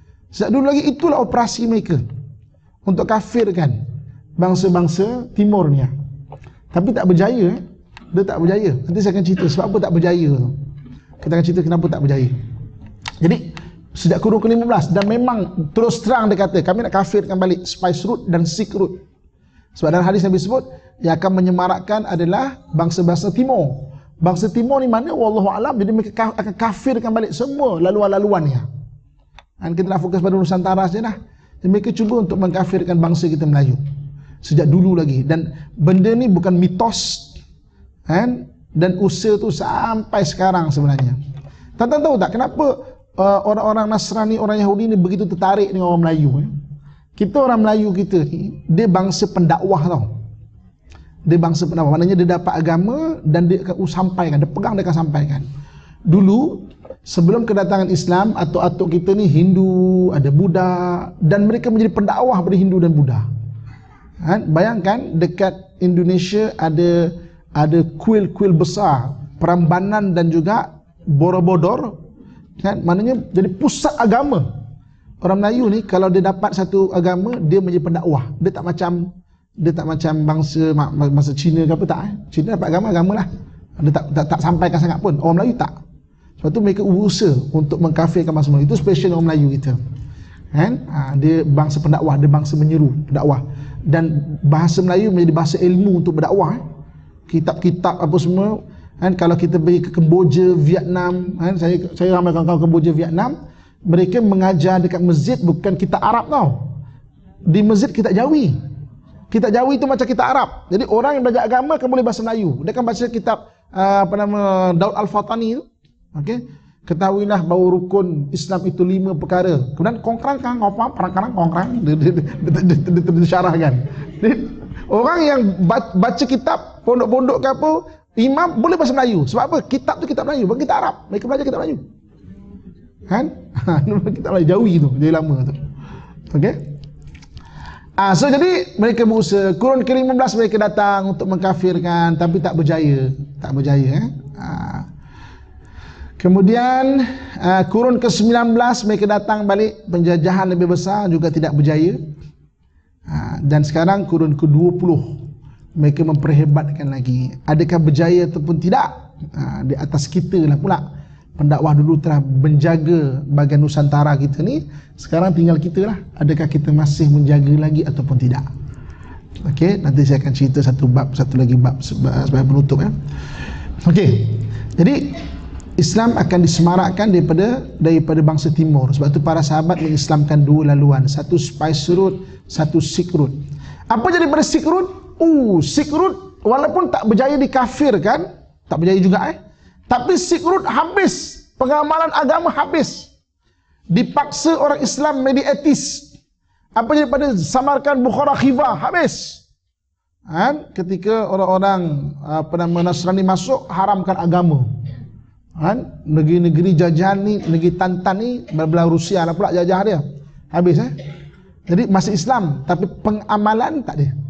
Itulah operasi mereka untuk kafirkan bangsa-bangsa timur ni. Tapi tak berjaya. Dia tak berjaya. Nanti saya akan cerita sebab apa tak berjaya tu. Kita akan cerita kenapa tak berjaya. Jadi sejak kurun ke-15, dan memang terus terang dia kata kami nak kafirkan balik spice root dan sick root. Sebab dalam hadis Nabi sebut yang akan menyemarakkan adalah bangsa-bangsa timur. Bangsa timur ni mana? Wallahu alam. Jadi mereka akan kafirkan balik semua laluan-laluannya. Dan kita nak fokus pada Nusantara saja lah. Jadi mereka cuba untuk mengkafirkan bangsa kita Melayu sejak dulu lagi. Dan benda ni bukan mitos, kan? Dan usaha tu sampai sekarang sebenarnya. Tuan-tuan tahu tak kenapa orang-orang Nasrani, orang Yahudi ni begitu tertarik dengan orang Melayu? Kita orang Melayu kita ni, dia bangsa pendakwah tau. Dia bangsa pendakwah, maknanya dia dapat agama dan dia akan sampaikan, dia pegang, dia akan sampaikan. Dulu sebelum kedatangan Islam, atuk-atuk kita ni Hindu, ada Buddha, dan mereka menjadi pendakwah pada Hindu dan Buddha. Bayangkan dekat Indonesia ada kuil-kuil besar, Prambanan dan juga Borobudur, kan? Maknanya jadi pusat agama. Orang Melayu ni kalau dia dapat satu agama, dia menjadi pendakwah. Dia tak macam bangsa Cina ke apa, tak. Cina dapat agama lah. Dia tak sampaikan sangat pun. Orang Melayu tak. Sebab tu mereka berusaha untuk mengkafirkan bangsa Melayu. Itu special orang Melayu kita. Kan? Dia bangsa pendakwah, dia bangsa menyeru dakwah. Dan bahasa Melayu menjadi bahasa ilmu untuk berdakwah. Kitab-kitab apa semua, kan? Kalau kita pergi ke Kemboja, Vietnam, kan? Saya ramai kawan-kawan Kemboja, Vietnam, mereka mengajar dekat masjid bukan kitab Arab tau. Di masjid kitab Jawi. Kitab Jawi itu macam kitab Arab. Jadi orang yang belajar agama akan boleh bahasa Melayu. Dia akan baca kitab Daud Al-Fatani tu. Okey. Ketahuilah bahawa rukun Islam itu 5 perkara. Kemudian kongkrang perang kongkrang dia syarahkan. Orang yang baca kitab pondok-pondok ke apa, imam boleh bahasa Melayu. Sebab apa? Kitab tu kitab Melayu, bukan kitab Arab. Mereka belajar kitab Melayu. Kan? Kitab Melayu Jawi tu, jadi lama tu. Okey. So jadi mereka berusaha. Kurun ke-15 mereka datang untuk mengkafirkan, tapi tak berjaya. Kemudian kurun ke-19 mereka datang balik, penjajahan lebih besar juga tidak berjaya. Dan sekarang kurun ke-20 mereka memperhebatkan lagi. Adakah berjaya ataupun tidak? Di atas kita lah pula. Pendakwah dulu telah menjaga bahagian Nusantara kita ni. Sekarang tinggal kita lah. Adakah kita masih menjaga lagi ataupun tidak? Okey, nanti saya akan cerita satu lagi bab sebagai penutup. Okey, jadi Islam akan disemarakkan daripada bangsa timur. Sebab tu para sahabat mengislamkan dua laluan, satu Spice Route, satu Silk Route. Apa jadi pada Silk Route? Silk Route walaupun tak berjaya dikafirkan, tak berjaya juga tapi Silk Route habis, pengamalan agama habis. Dipaksa orang Islam menjadi ateis. Apa jadi pada Samarkand, Bukhara, Khiva, habis. Ketika orang-orang Nasrani masuk, haramkan agama. Negeri-negeri jajahan ni, negeri Tantan ni, belah Rusia lah pula jajah dia. Habis Jadi masih Islam, tapi pengamalan tak ada.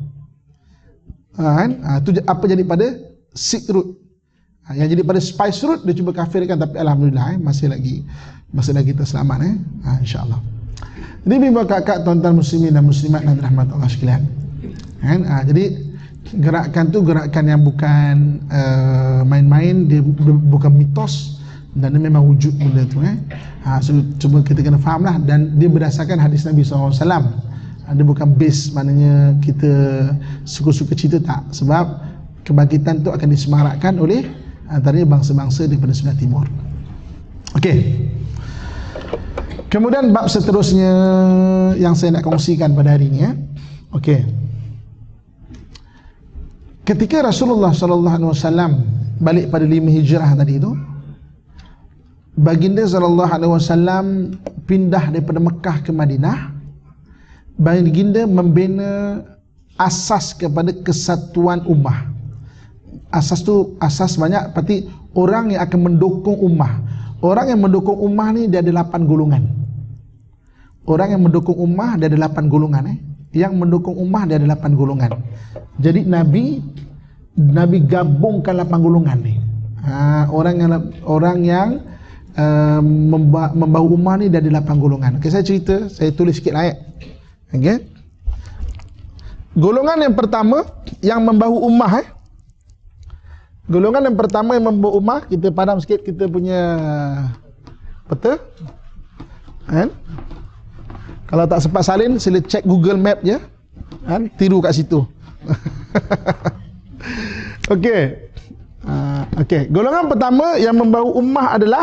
Itu apa jadi pada Silk Route. Yang jadi pada Spice Route dia cuba kafirkan, tapi alhamdulillah masih lagi kita selamat insya-Allah. Jadi bimbang kakak tuan-tuan muslimin dan muslimat yang dirahmati Allah sekalian. Jadi gerakan tu gerakan yang bukan main-main, dia bukan mitos, dan dia memang wujud benda tu. So, cuma kita kena faham lah, dan dia berdasarkan hadis Nabi SAW. Dia bukan base maknanya kita suka-suka cerita, tak. Sebab kebangkitan tu akan disemarakkan oleh antaranya bangsa-bangsa daripada sebelah timur. Okey. Kemudian bab seterusnya yang saya nak kongsikan pada hari ini Okey. Ketika Rasulullah sallallahu alaihi wasallam balik pada 5 Hijrah tadi itu, baginda sallallahu alaihi wasallam pindah daripada Mekah ke Madinah. Baginda membina asas kepada kesatuan ummah. Asas tu asas banyak, berarti orang yang akan mendukung ummah. Orang yang mendukung ummah ni dia ada 8 golongan. Orang yang mendukung ummah dia ada 8 golongan Yang mendukung ummah dia ada 8 golongan. Jadi Nabi gabungkan 8 golongan ni. Orang yang membawa ummah ni dia ada 8 golongan. Okey, saya tulis sikit ayat. Okey. Golongan yang pertama yang membawa ummah Golongan yang pertama yang membawa ummah, kita padam sikit kita punya peta. Kalau tak sempat salin, sila cek Google Map je. Tiru kat situ. Okey. Okey, golongan pertama yang membawa ummah adalah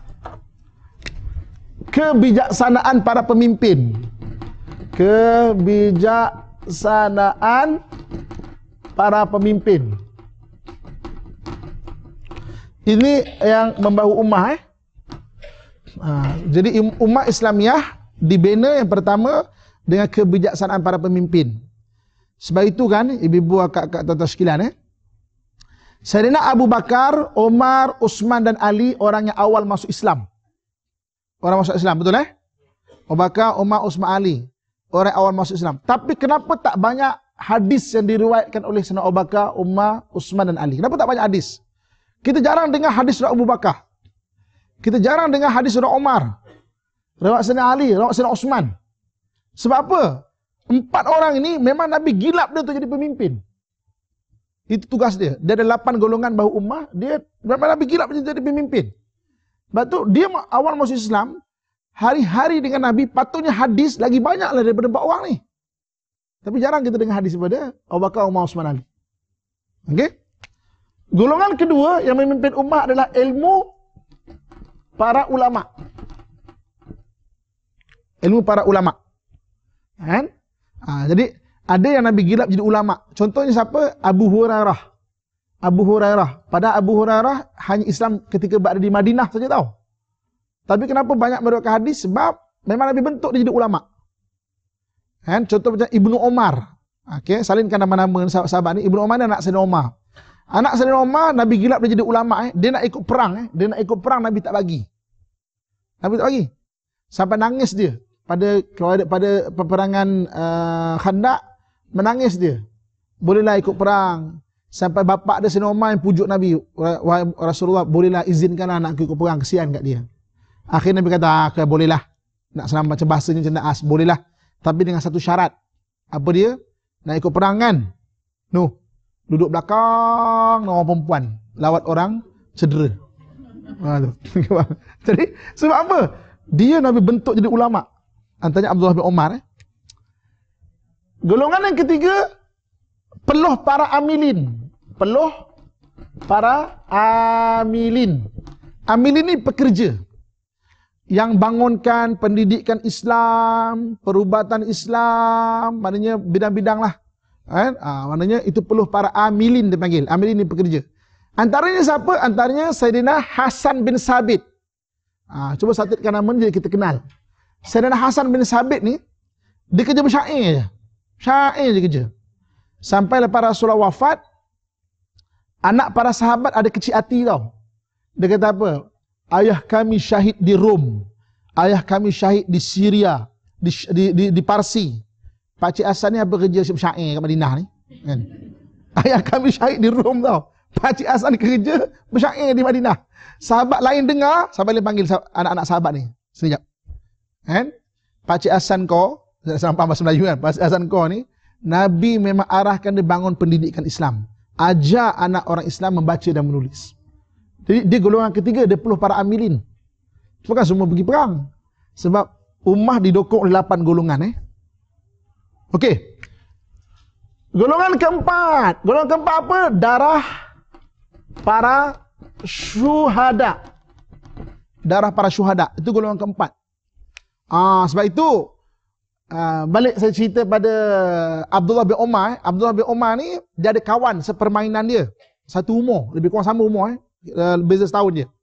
kebijaksanaan para pemimpin. Kebijaksanaan para pemimpin. Ini yang membawa ummah jadi ummah Islamiah dibina yang pertama dengan kebijaksanaan para pemimpin. Sebab itu kan ibu-ibu, kakak, tuan-tuan sekalian Sayyidina Abu Bakar, Umar, Uthman dan Ali orang yang awal masuk Islam. Orang masuk Islam, betul Abu Bakar, Umar, Uthman, Ali orang yang awal masuk Islam. Tapi kenapa tak banyak hadis yang diriwayatkan oleh Sayyidina Abu Bakar, Umar, Uthman dan Ali? Kenapa tak banyak hadis? Kita jarang dengar hadis Sayyidina Abu Bakar. Kita jarang dengar hadis Sayyidina Umar, riwayat Sayyidina Ali, riwayat Sayyidina Uthman. Sebab apa? 4 orang ini memang Nabi gilap dia untuk jadi pemimpin. Itu tugas dia. Dia ada 8 golongan bahu ummah, dia memang Nabi gilap dia jadi pemimpin. Sebab tu dia awal masuk Islam, hari-hari dengan Nabi, patutnya hadis lagi banyaklah daripada 4 orang ni. Tapi jarang kita dengar hadis daripada Abu Bakar, Umar, Uthman, Ali. Okey? Golongan kedua yang memimpin ummah adalah ilmu para ulama. Ilmu para ulama. Jadi ada yang Nabi gilap jadi ulama. Contohnya siapa? Abu Hurairah. Abu Hurairah. Pada Abu Hurairah hanya Islam ketika berada di Madinah saja tahu. Tapi kenapa banyak meriwayatkan hadis? Sebab memang Nabi bentuk dia jadi ulama. Contoh macam Ibnu Umar. Okey, salinkan nama-nama sahabat ni. Ibnu Umar ni anak Sayyidina Umar. Anak Sayyidina Umar, Nabi gilap dia jadi ulama. Dia nak ikut perang. Dia nak ikut perang, Nabi tak bagi. Nabi tak bagi. Sampai nangis dia. Pada peperangan Khandaq, menangis dia. Bolehlah ikut perang. Sampai bapak dia Sayyidina Umar yang pujuk Nabi. Wahai Rasulullah, bolehlah izinkanlah anak ikut perang. Kesian kat dia. Akhirnya Nabi kata, bolehlah. Nak senang macam bahasanya macam naas. Bolehlah. Tapi dengan satu syarat. Apa dia? Nak ikut perang kan? Duduk belakang orang perempuan, lawat orang cedera. Jadi sebab apa? Dia Nabi bentuk jadi ulama. Antaranya Abdullah bin Umar. Golongan yang ketiga, peluh para amilin. Peluh para amilin. Amilin ni pekerja yang bangunkan pendidikan Islam, perubatan Islam, maknanya bidang-bidang lah. Maknanya itu perlu para amilin dipanggil. Amilin ni pekerja. Antaranya siapa? Antaranya Sayyidina Hasan bin Sabit. Cuba satitkan nama ni jadi kita kenal. Sayyidina Hasan bin Sabit ni, dia kerja bersyair je. Syair je kerja. Sampai lepas Rasulullah wafat, anak para sahabat ada kecil hati tau. Dia kata apa? Ayah kami syahid di Rom. Ayah kami syahid di Syria. Di Parsi. Pakcik Hasan ni apa kerja syair kat Madinah ni? Kan? Ayah kami syahid di Rom tau. Pakcik Hasan kerja bersyair di Madinah. Sahabat lain dengar, sahabat lain panggil anak-anak sahabat ni. Sekejap. Kan? Pakcik Hasan kau, sampai bahasa Melayu kan, Pakcik Hasan kau ni, Nabi memang arahkan dia bangun pendidikan Islam. Ajar anak orang Islam membaca dan menulis. Jadi dia golongan ketiga, dia perlu para amilin. Bukan semua pergi perang. Sebab ummah didokong oleh 8 golongan. Okey. Golongan keempat. Golongan keempat apa? Darah para syuhada. Darah para syuhada. Itu golongan keempat. Sebab itu, balik saya cerita pada Abdullah bin Umar. Abdullah bin Umar ni, dia ada kawan sepermainan dia. Satu umur. Lebih kurang sama umur. Beza setahun je.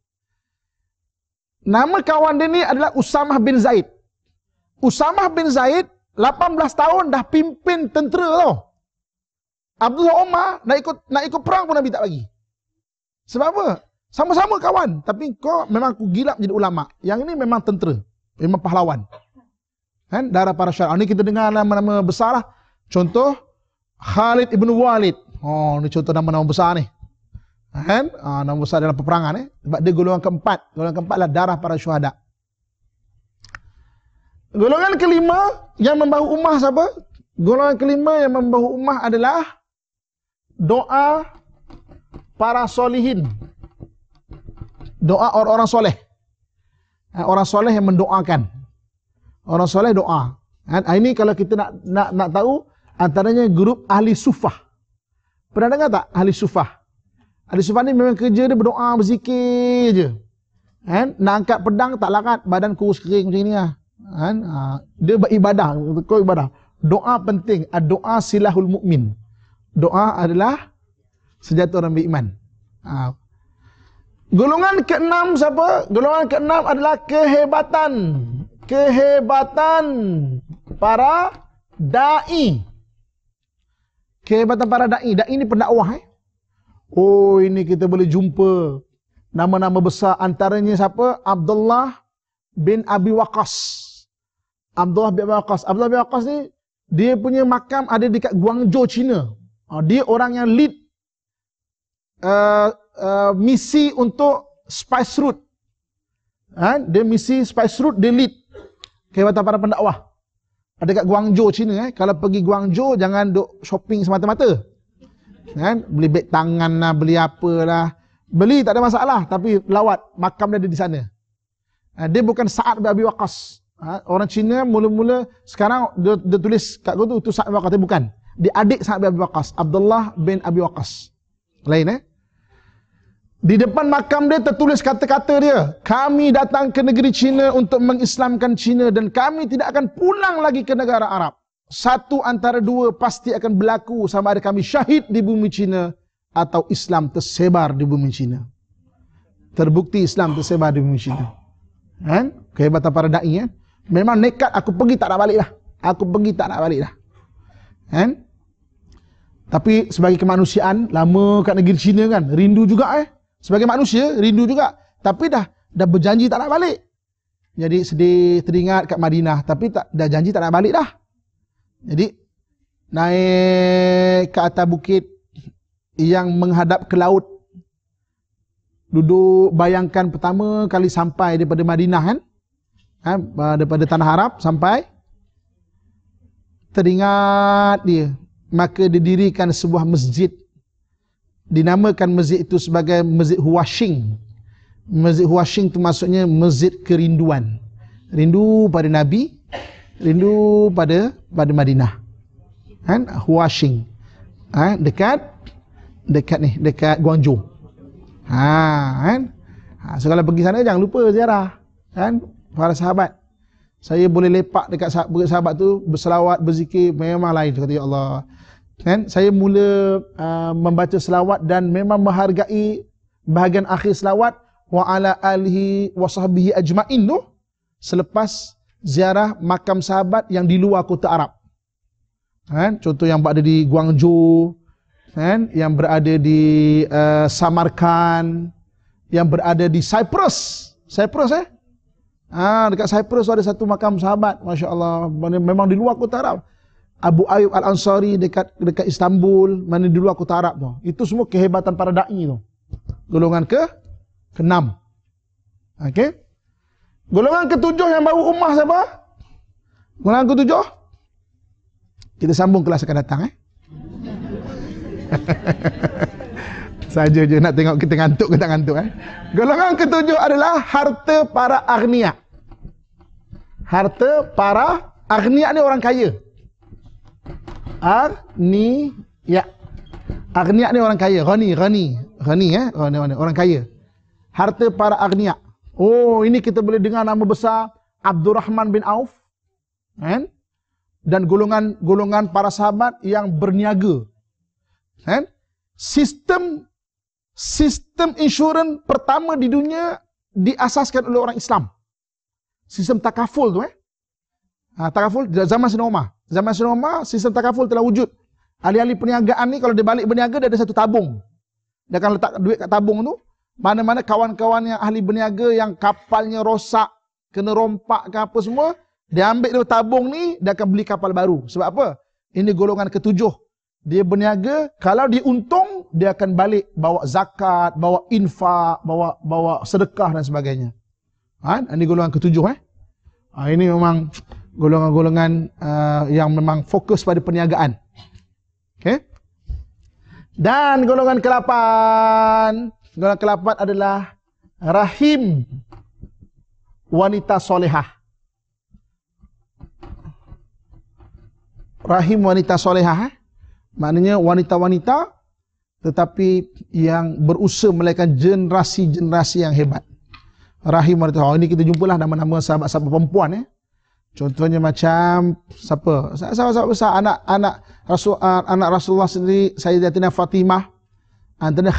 Nama kawan dia ni adalah Usamah bin Zaid. Usamah bin Zaid 18 tahun dah pimpin tentera tau. Abdullah Umar nak ikut perang pun Nabi tak bagi. Sebab apa? Sama-sama kawan, tapi kau memang aku gila menjadi ulama. Yang ini memang tentera, memang pahlawan. Kan? Darah para syarah. Ni kita dengar nama-nama besar lah. Contoh Khalid ibn Walid. Ni contoh nama-nama besar ni. Kan? Nama besar dalam peperangan sebab dia golongan keempat. Golongan keempat adalah darah para syuhada. Golongan kelima yang membahu ummah siapa? Golongan kelima yang membahu ummah adalah doa para solihin. Doa orang-orang soleh. Orang soleh yang mendoakan. Orang soleh doa. Ini kalau kita nak tahu, antaranya grup ahli sufah. Pernah dengar tak ahli sufah? Ahli sufah ni memang kerja dia berdoa, berzikir je. Nak angkat pedang tak larat, badan kurus kering macam ni lah. Dia beribadah, kau ibadah. Doa penting. Doa silahul mukmin. Doa adalah senjata orang beriman. Golongan keenam siapa? Golongan keenam adalah kehebatan. Kehebatan para da'i. Kehebatan para da'i. Da'i ni pendakwah. Ini kita boleh jumpa nama-nama besar. Antaranya siapa? Abdullah bin Abi Waqqas. Abdullah bin Abi Waqqas. Abdullah bin Waqqas ni, dia punya makam ada dekat Guangzhou, China. Dia orang yang lead misi untuk Spice Route. Dia misi Spice Route, dia lead kehebatan para pendakwah. Ada dekat Guangzhou, China. Kalau pergi Guangzhou, jangan duk shopping semata-mata. Beli beg tangan lah, beli apalah. Beli tak ada masalah, tapi lawat, makam dia ada di sana. Dia bukan Sa'ad bin Abi Waqqas. Orang Cina mula-mula sekarang dia tulis kat gua tu Sa'ad bin Abi Waqqas, tapi bukan. Dia adik Sa'ad bin Abi Waqqas, Abdullah bin Abi Waqqas. Lain Di depan makam dia tertulis kata-kata dia, kami datang ke negeri Cina untuk mengislamkan Cina dan kami tidak akan pulang lagi ke negara Arab. Satu antara dua pasti akan berlaku, sama ada kami syahid di bumi Cina atau Islam tersebar di bumi Cina. Terbukti Islam tersebar di bumi Cina. Kehebatan para da'i. Memang nekat, aku pergi tak nak balik dah. Aku pergi tak nak balik dah. Tapi sebagai kemanusiaan, lama kat negeri Cina kan, rindu juga sebagai manusia, rindu juga. Tapi dah berjanji tak nak balik. Jadi sedih, teringat kat Madinah. Tapi dah janji tak nak balik dah. Jadi naik ke atas bukit yang menghadap ke laut. Duduk, bayangkan pertama kali sampai daripada Madinah daripada tanah Arab sampai, teringat dia. Maka didirikan sebuah masjid. Dinamakan masjid itu sebagai Masjid Huashing. Masjid Huashing itu maksudnya masjid kerinduan. Rindu pada Nabi, rindu pada Madinah. Huashing. Dekat Guangzhou. So kalau pergi sana jangan lupa ziarah, kan? Para sahabat. Saya boleh lepak dekat sahabat tu, berselawat, berzikir, memang lain kata ya Allah. Kan? Saya mula membaca selawat dan memang menghargai bahagian akhir selawat wa ala alihi wa sahbihi ajmain tu selepas ziarah makam sahabat yang di luar kota Arab. Kan? Contoh yang berada di Guangzhou, kan? Yang berada di Samarkand, yang berada di Cyprus. Dekat Cyprus ada satu makam sahabat, Masya Allah, memang di luar kota Arab. Abu Ayyub Al-Ansari dekat Istanbul, mana di luar kota Arab tu. Itu semua kehebatan para da'i tu. Golongan ke-6. Okey. Golongan ke-7 yang baru ummah siapa? Golongan ke-7? Kita sambung kelas akan datang Saja je nak tengok kita ngantuk ke tak ngantuk Golongan ke-7 adalah harta para aghnia. Harta para aghnia ni orang kaya. Aghnia ni orang kaya. Ghani orang kaya. Harta para aghnia. Oh, ini kita boleh dengar nama besar Abdurrahman bin Auf, kan? Dan golongan para sahabat yang berniaga. Kan? Sistem insurans pertama di dunia diasaskan oleh orang Islam. Sistem takaful tu takaful zaman Sayyidina Umar. Zaman Sayyidina Umar sistem takaful telah wujud. Ahli-ahli perniagaan ni kalau dia balik berniaga dia ada satu tabung. Dia akan letak duit kat tabung tu. Mana-mana kawan-kawan yang ahli berniaga yang kapalnya rosak, kena rompak ke apa semua, dia ambil tu tabung ni, dia akan beli kapal baru. Sebab apa? Ini golongan ke-7. Dia berniaga, kalau dia untung, dia akan balik bawa zakat, bawa infak, bawa sedekah dan sebagainya. Ini golongan ke-7 Ini memang golongan-golongan yang memang fokus pada perniagaan. Okay? Dan golongan ke-8. Golongan ke-8 adalah rahim wanita solehah. Rahim wanita solehah maknanya wanita-wanita tetapi yang berusaha melahirkan generasi-generasi yang hebat. Rahim wanita. Ini kita jumpalah nama-nama sahabat-sahabat perempuan Contohnya macam siapa? Sahabat-sahabat besar, anak Rasulullah sendiri, Sayyidatina Fatimah, antara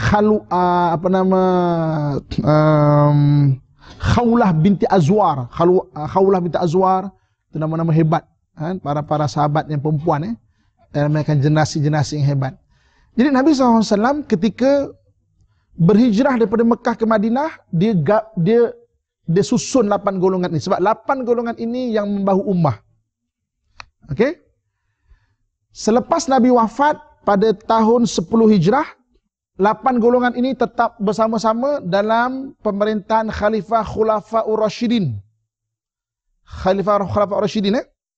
Khawlah binti Azwar. Khawlah binti Azwar itu nama-nama hebat, kan? Para sahabat yang perempuan dan mereka generasi-generasi yang hebat. Jadi Nabi SAW ketika berhijrah daripada Mekah ke Madinah, dia susun 8 golongan ini. Sebab 8 golongan ini yang membahu ummah. Okey? Selepas Nabi wafat pada tahun 10 Hijrah, 8 golongan ini tetap bersama-sama dalam pemerintahan Khalifah Khulafaur Rasyidin. Khalifah Rasyidin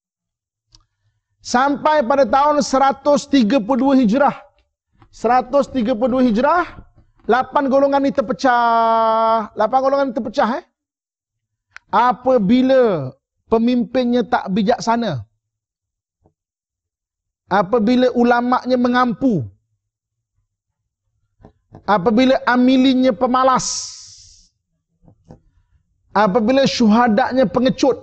sampai pada tahun 132 Hijrah. 132 Hijrah, 8 golongan ini terpecah. 8 golongan ini terpecah apabila pemimpinnya tak bijaksana. Apabila ulama'nya mengampu. Apabila amilinnya pemalas. Apabila syuhadanya pengecut.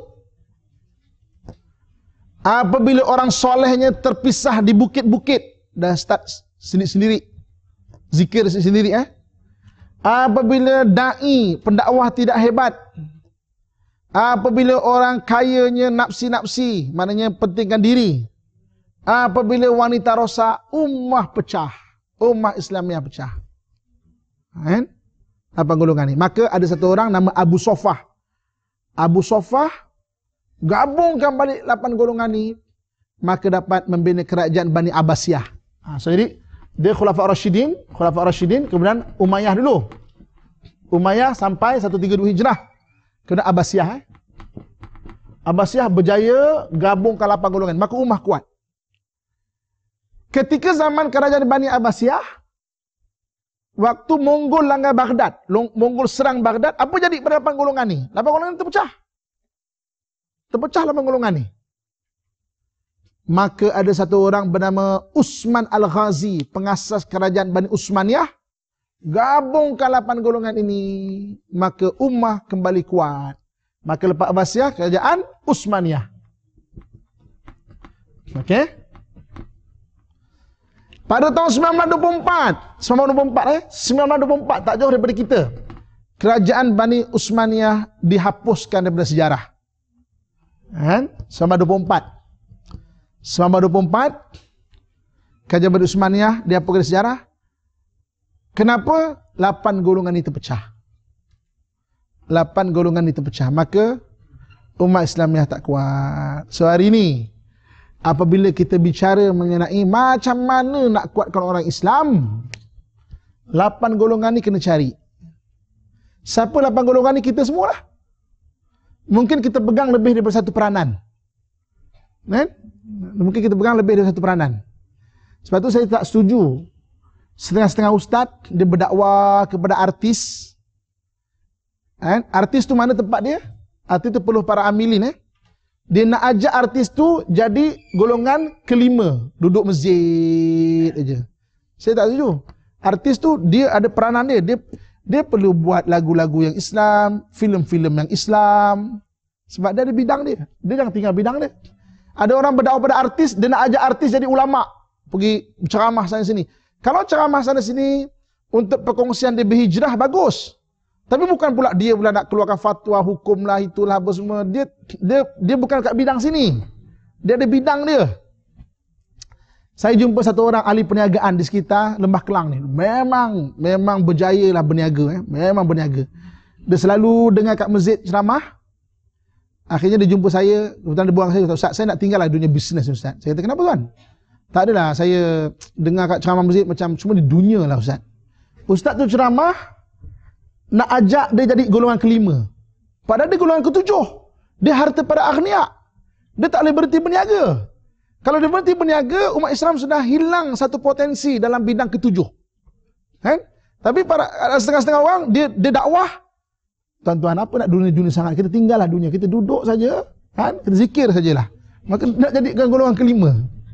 Apabila orang solehnya terpisah di bukit-bukit. Dah start sendiri-sendiri. Zikir sendiri Apabila da'i, pendakwah tidak hebat. Apabila orang kayanya nafsi-nafsi, maknanya pentingkan diri. Apabila wanita rosak, ummah pecah. Ummah Islamiah pecah. Apa golongan ni? Maka ada satu orang nama Abu Sofah. Abu Sofah gabungkan balik 8 golongan ni, maka dapat membina kerajaan Bani Abbasiyah. Jadi dia Khulafaur Rasyidin, kemudian Umayyah dulu. Umayyah sampai 132 Hijrah. Kemudian Abbasiyah. Abbasiyah berjaya gabungkan 8 golongan, maka ummah kuat. Ketika zaman kerajaan Bani Abbasiyah, waktu Mongol langgar Baghdad, Mongol serang Baghdad, apa jadi pada 8 golongan ni? 8 golongan ni terpecah. Terpecah 8 golongan ni. Maka ada satu orang bernama Utsman Al-Ghazi, pengasas kerajaan Bani Utsmaniyah, Gabungkan 8 golongan ini, maka ummah kembali kuat. Maka lepas Abbasiyah, kerajaan Utsmaniyah. Okey. Pada tahun 1924 tak jauh daripada kita, kerajaan Bani Utsmaniyah dihapuskan daripada sejarah. 1924 kerajaan Bani Utsmaniyah dihapuskan dari sejarah. Kenapa? 8 golongan ini terpecah. 8 golongan ini terpecah. Maka umat Islamiah tak kuat. So hari ini, apabila kita bicara mengenai macam mana nak kuatkan orang Islam, 8 golongan ni kena cari. Siapa 8 golongan ni? Kita semualah. Mungkin kita pegang lebih daripada satu peranan. Mungkin kita pegang lebih daripada satu peranan. Sebab tu saya tak setuju setengah-setengah ustaz dia berdakwah kepada artis. Artis tu mana tempat dia? Artis tu perlu para amilin. Dia nak ajak artis tu jadi golongan kelima, duduk masjid aja. Saya tak setuju. Artis tu dia ada peranan dia. Dia perlu buat lagu-lagu yang Islam, filem-filem yang Islam. Sebab dia ada bidang dia. Dia jangan tinggal bidang dia. Ada orang berdakwah pada artis, dia nak ajak artis jadi ulama, pergi ceramah sana sini. Kalau ceramah sana sini untuk perkongsian dia berhijrah, bagus. Tapi bukan pula dia pula nak keluarkan fatwa hukum lah, itulah apa semua. Dia bukan kat bidang sini. Dia ada bidang dia. Saya jumpa satu orang ahli perniagaan di sekitar Lembah Kelang ni. Memang berjaya lah berniaga. Memang berniaga. Dia selalu dengar kat masjid ceramah. Akhirnya dia jumpa saya. Kebetulan dia buang saya. Ustaz, saya nak tinggal lah dunia bisnes Ustaz. Saya kata, kenapa tuan? Tak adalah, saya dengar kat ceramah masjid macam semua di dunia lah Ustaz. Ustaz tu ceramah, nak ajak dia jadi golongan kelima. Padahal dia golongan ketujuh. Dia harta para aghnia. Dia tak boleh berhenti berniaga. Kalau dia berhenti berniaga, umat Islam sudah hilang satu potensi dalam bidang ketujuh. Tapi para setengah-setengah orang, dia dakwah. Tuan-tuan, apa nak dunia-dunia sangat? Kita tinggallah dunia. Kita duduk saja. Kita zikir sajalah. Maka nak jadikan golongan kelima.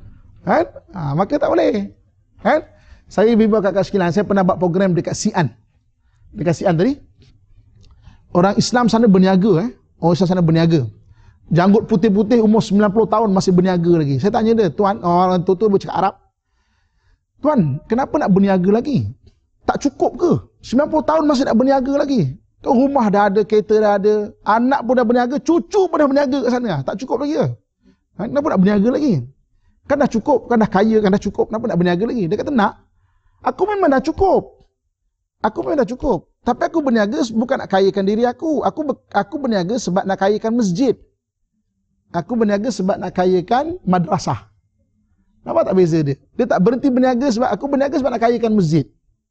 Maka tak boleh. Saya bimbang kat sekalian, saya pernah buat program dekat Xi'an. Dekat Xi'an tadi, orang Islam sana berniaga. Orang Islam sana berniaga. Janggut putih-putih umur 90 tahun masih berniaga lagi. Saya tanya dia, tuan, orang tu bercakap Arab. Tuan, kenapa nak berniaga lagi? Tak cukup ke? 90 tahun masih nak berniaga lagi. Rumah dah ada, kereta dah ada, anak pun dah berniaga, cucu pun dah berniaga kat sana. Tak cukup lagi ke? Kenapa nak berniaga lagi? Kan dah cukup, kan dah kaya, kan dah cukup. Kenapa nak berniaga lagi? Dia kata, nak. Aku memang dah cukup. Aku memang dah cukup. Tapi aku berniaga bukan nak kayakan diri aku. Aku berniaga sebab nak kayakan masjid. Aku berniaga sebab nak kayakan madrasah. Nampak tak beza dia? Dia tak berhenti berniaga sebab aku berniaga sebab nak kayakan masjid.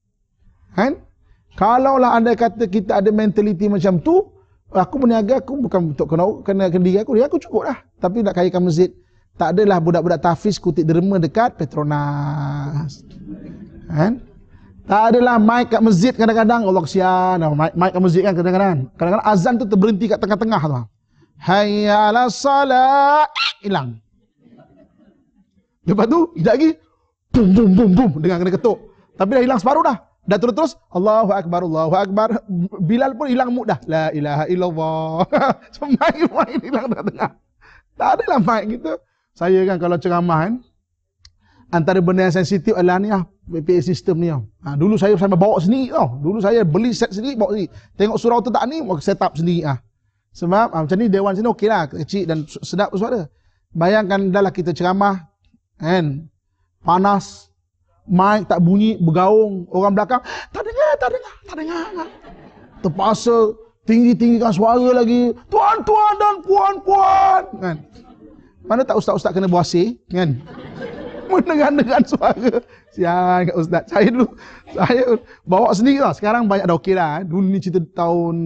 Kalaulah anda kata kita ada mentaliti macam tu, aku berniaga, aku bukan untuk kena diri aku. Dia aku cukup lah. Tapi nak kayakan masjid. Tak adalah budak-budak tahfiz kutip derma dekat Petronas. Tak adalah mic kat masjid kadang-kadang. Allah kesian. Mic kat masjid kan kadang-kadang. Kadang-kadang azan tu terberhenti kat tengah-tengah tu. Hayya ala salat. Hilang. Lepas tu, sekejap lagi. Bum, bum, bum, bum. Dengar kena ketuk. Tapi dah hilang separuh dah. Dah terus-terus. Allahu Akbar, Allahu Akbar. Bilal pun hilang mood dah. La ilaha illallah. So, mic hilang tengah-tengah. Tak adalah mic gitu. Saya kan kalau ceramah kan, antara benda yang sensitif adalah ni lah, PA system ni. Dulu saya sampai bawa sendiri tau. Dulu saya beli set sendiri, bawa sendiri. Tengok surau tu tak ni, set up sendiri. Sebab macam ni dewan sini okey lah, kecil dan sedap suara. Bayangkan dah lah kita ceramah, kan, panas, mic tak bunyi, bergaung, orang belakang, tak dengar. Terpaksa tinggi-tinggikan suara lagi, tuan-tuan dan puan-puan, kan. Mana tak ustaz-ustaz kena buasir, kan? Mendengar suara. Sian kat ustaz. Saya bawa sendiri lah. Sekarang banyak dah okey lah. Dulu ni cerita tahun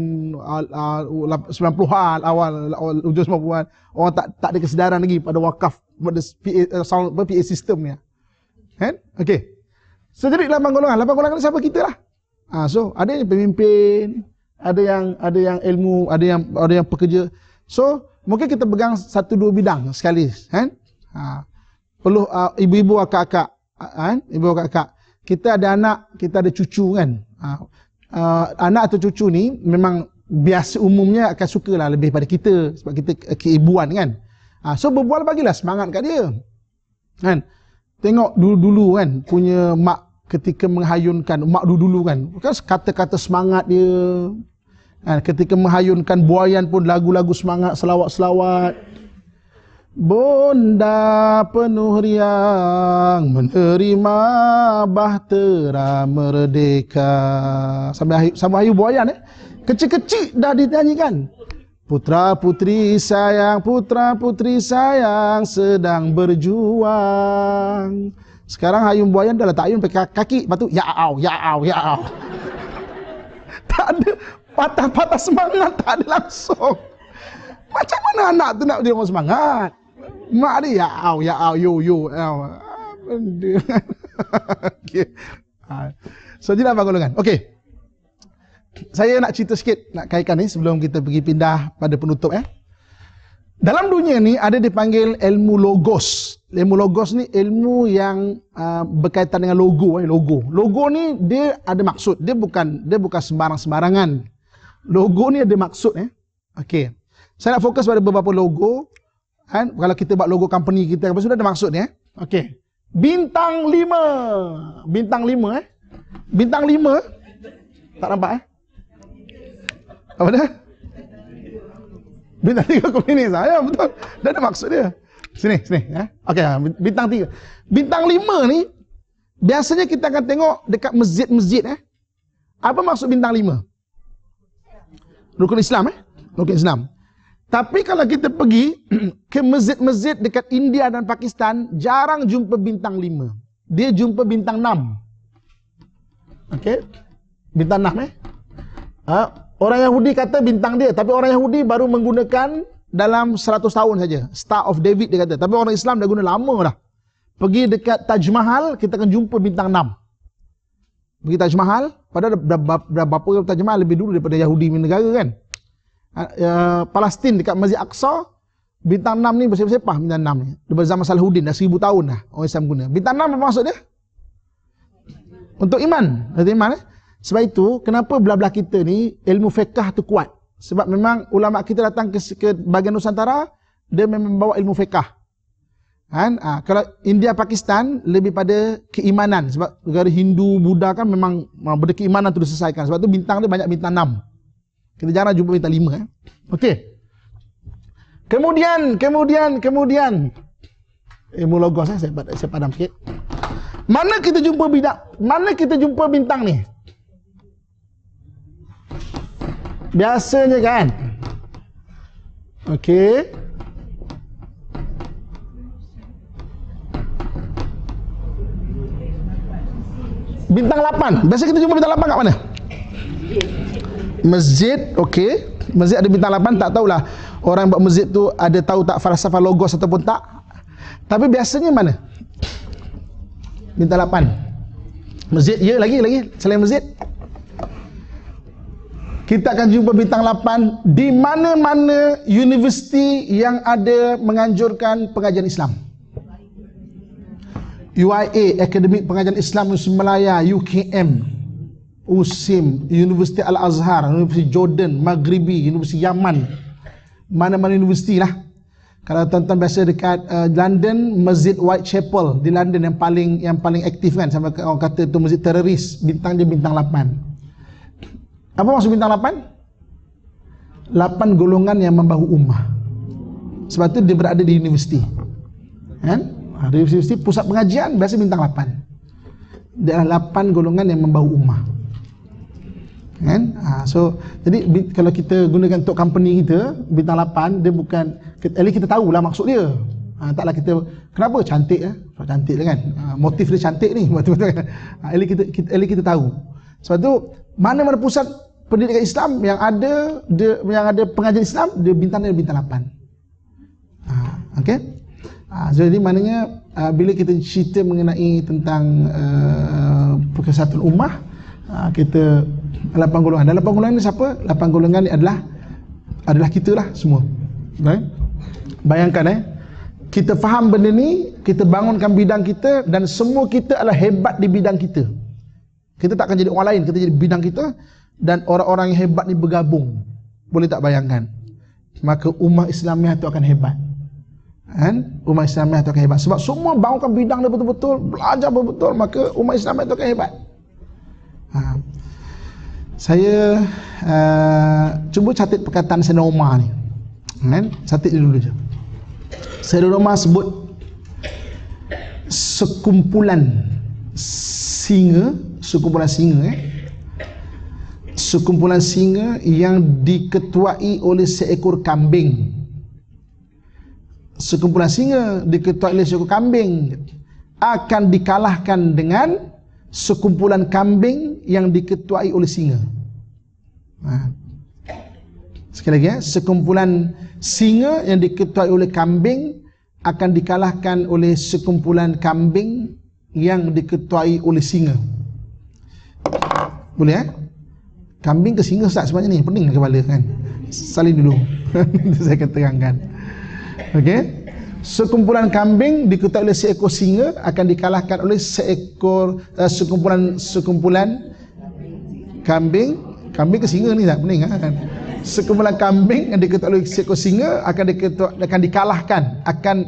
90-an, awal hujung 90-an. Orang tak ada kesedaran lagi pada wakaf pada PA system ni. Kan? Okey. So jadi 8 golongan. 8 golongan ni siapa kita lah. So ada yang pemimpin, ada yang ilmu, ada yang pekerja. So mungkin kita pegang 1-2 bidang sekali, kan? Perlu ibu-ibu, akak-akak, ibu akak-akak. Kita ada anak, kita ada cucu, kan? Anak atau cucu ni memang biasa umumnya akan suka lah lebih pada kita sebab kita keibuan kan. So berbual bagilah semangat kat dia. Kan? Tengok dulu-dulu kan punya mak ketika menghayunkan, mak dulu-dulu kan kata-kata semangat dia. Kan? Ketika menghayunkan buayan pun lagu-lagu semangat, selawat-selawat. Bonda penuh riang menerima bahtera merdeka. Sampai Ayu buayan kecil-kecil dah dinyanyikan. Putra putri sayang sedang berjuang. Sekarang hayun buayan dah letak ayun pakai kaki, lepas tu ya au. Tak ada patah-patah semangat, tak ada langsung. Macam mana anak tu nak dia orang semangat? Mak dia ya au yo. Benda. Okey. So inilah golongan. Okey. Saya nak cerita sikit, nak kaitkan ni sebelum kita pergi pindah pada penutup. Dalam dunia ni ada dipanggil ilmu logos. Ilmu logos ni ilmu yang berkaitan dengan logo. Logo ni dia ada maksud. Dia bukan sembarang-sembarangan. Logo ni ada maksud. Okey. Saya nak fokus pada beberapa logo. Kan? Kalau kita buat logo company kita, apa sudah ada maksud ni. Okey. Bintang 5. Bintang 5 Bintang 5. Tak nampak Apa dia? Bintang 3 company saya betul. Dah ada maksud dia. Sini. Okey, bintang 3. Bintang 5 ni biasanya kita akan tengok dekat masjid-masjid Apa maksud bintang 5? Rukun Islam Rukun Islam. Tapi kalau kita pergi ke masjid-masjid dekat India dan Pakistan, jarang jumpa bintang 5. Dia jumpa bintang 6. Okey. Bintang 6 Orang Yahudi kata bintang dia, tapi orang Yahudi baru menggunakan dalam 100 tahun saja. Star of David dia kata. Tapi orang Islam dah guna lama dah. Pergi dekat Taj Mahal, kita akan jumpa bintang 6. Pergi Taj Mahal, padahal berapa Taj Mahal lebih dulu daripada Yahudi punya negara kan. Palestin dekat Masjid Aqsa, bintang 6 ni bersepah bintang 6 ni. Daripada zaman Salahuddin, dah 1000 tahun dah orang Islam guna. Bintang 6 apa maksud dia? Untuk iman. Sebab itu, kenapa belah-belah kita ni ilmu fiqh tu kuat? Sebab memang ulama kita datang ke bahagian Nusantara, dia memang bawa ilmu fiqh. Kan? Kalau India, Pakistan lebih pada keimanan. Sebab negara Hindu, Buddha kan memang benda keimanan tu diselesaikan. Sebab tu bintang dia banyak bintang 6. Kita jarang jumpa bintang 5. Okey. Kemudian ilmu logos saya padam sikit. Mana kita jumpa bintang ni? Biasanya kan. Okey. Bintang 8. Biasa kita jumpa bintang 8 kat mana? Masjid, okey. Masjid ada bintang 8, tak tahulah orang buat masjid tu ada tahu tak falsafah logos ataupun tak. Tapi biasanya mana? Bintang 8. Masjid, ya lagi selain masjid. Kita akan jumpa bintang 8 di mana-mana universiti yang ada menganjurkan pengajian Islam. UIA, Akademik Pengajian Islam Muslim Malaya, UKM, USIM, Universiti Al-Azhar, Universiti Jordan, Maghribi, Universiti Yaman, mana-mana universiti lah. Kalau tuan-tuan biasa dekat London, Masjid Whitechapel di London yang paling aktif kan, sampai orang kata tu masjid teroris, bintang dia bintang 8. Apa maksud bintang 8? 8 golongan yang membahu ummah. Sebab tu dia berada di universiti. Kan? Di universiti pusat pengajian biasa bintang 8. Dia adalah 8 golongan yang membahu ummah. Kan? So jadi kalau kita gunakan untuk company kita bintang 8, dia bukan kita tahulah maksud dia. Taklah kita kenapa cantik cantik kan. Motif dia cantik ni betul-betul kan. Kita tahu. Sebab tu mana-mana pusat pendidikan Islam yang ada pengajian Islam, dia bintang 8. Okey. Jadi maknanya bila kita cerita mengenai tentang persatuan ummah, kita 8 golongan. Dan 8 golongan ni siapa? 8 golongan ni adalah kita lah semua. Right? Bayangkan kita faham benda ni, kita bangunkan bidang kita dan semua kita adalah hebat di bidang kita. Kita tak akan jadi orang lain, kita jadi bidang kita, dan orang-orang yang hebat ni bergabung. Boleh tak bayangkan? Maka ummah Islamiah itu akan hebat. Kan? Ummah Islamiah itu akan hebat. Sebab semua bangunkan bidang dia betul-betul, belajar betul-betul, maka ummah Islamiah itu akan hebat. Saya cuba catat perkataan Sayyidina Umar ni. Kan? Catat dulu je. Sayyidina Umar sebut sekumpulan singa, sekumpulan singa yang diketuai oleh seekor kambing. Sekumpulan singa diketuai oleh seekor kambing akan dikalahkan dengan sekumpulan kambing yang diketuai oleh singa. Sekali lagi, sekumpulan singa yang diketuai oleh kambing akan dikalahkan oleh sekumpulan kambing yang diketuai oleh singa. Boleh Kambing ke singa Ustaz sebenarnya ni? Pening kepala kan? Salin dulu. Saya akan terangkan. Okey. Sekumpulan kambing diketuai oleh seekor singa akan dikalahkan oleh sekumpulan kambing. Kambing ke singa ni tak pening kan? Sekumpulan kambing yang diketuai oleh seekor singa akan dikalahkan,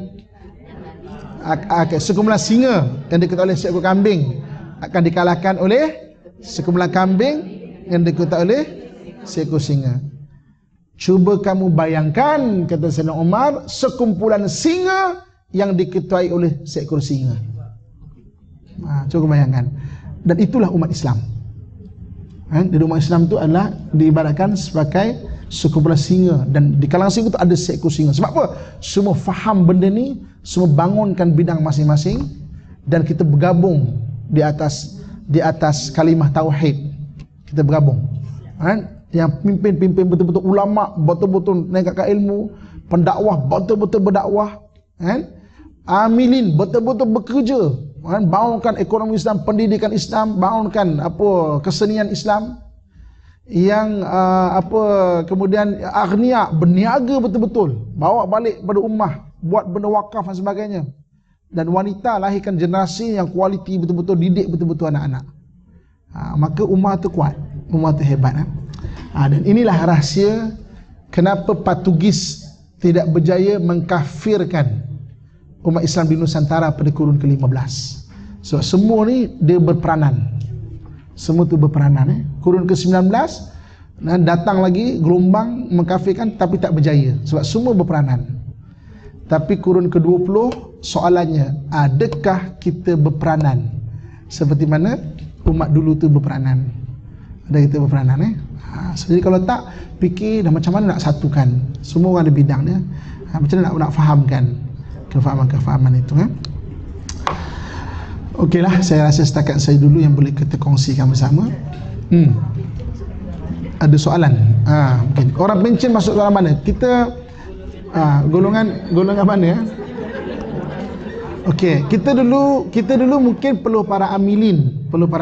sekumpulan singa yang diketuai oleh seekor kambing akan dikalahkan oleh sekumpulan kambing yang diketuai oleh seekor singa. Cuba kamu bayangkan, kata Sayyidina Umar, sekumpulan singa yang diketuai oleh seekor singa. Cuba bayangkan. Dan itulah umat Islam. Dan umat Islam itu adalah diibaratkan sebagai sekumpulan singa, dan di kalangan singa itu ada seekor singa. Sebab apa? Semua faham benda ni, semua bangunkan bidang masing-masing, dan kita bergabung di atas kalimah tauhid. Kita bergabung. Yang pimpin betul-betul ulama, betul-betul menegakkan ilmu, pendakwah betul-betul berdakwah, amilin betul-betul bekerja, bangunkan ekonomi Islam, pendidikan Islam, bangunkan kesenian Islam, yang kemudian aghnia berniaga betul-betul, bawa balik pada ummah, buat benda wakaf dan sebagainya. Dan wanita lahirkan generasi yang kualiti betul-betul, didik betul-betul anak-anak. Maka ummah tu kuat, ummah tu hebat. Dan inilah rahsia kenapa Portugis tidak berjaya mengkafirkan umat Islam di Nusantara pada kurun ke-15. So semua ni dia berperanan. Semua tu berperanan. Kurun ke-19 datang lagi gelombang mengkafirkan tapi tak berjaya, sebab semua berperanan. Tapi kurun ke-20 soalannya, adakah kita berperanan seperti mana umat dulu tu berperanan? Ada kita berperanan jadi kalau tak, fikir dah macam mana nak satukan. Semua orang ada bidang dia. Macam mana nak fahamkan kefahaman itu. Okeylah, saya rasa setakat saya dulu yang boleh kita kongsikan bersama. Ada soalan? Mungkin orang pencen masuk dalam mana? Kita golongan mana? Okey, kita dulu mungkin perlu para amilin.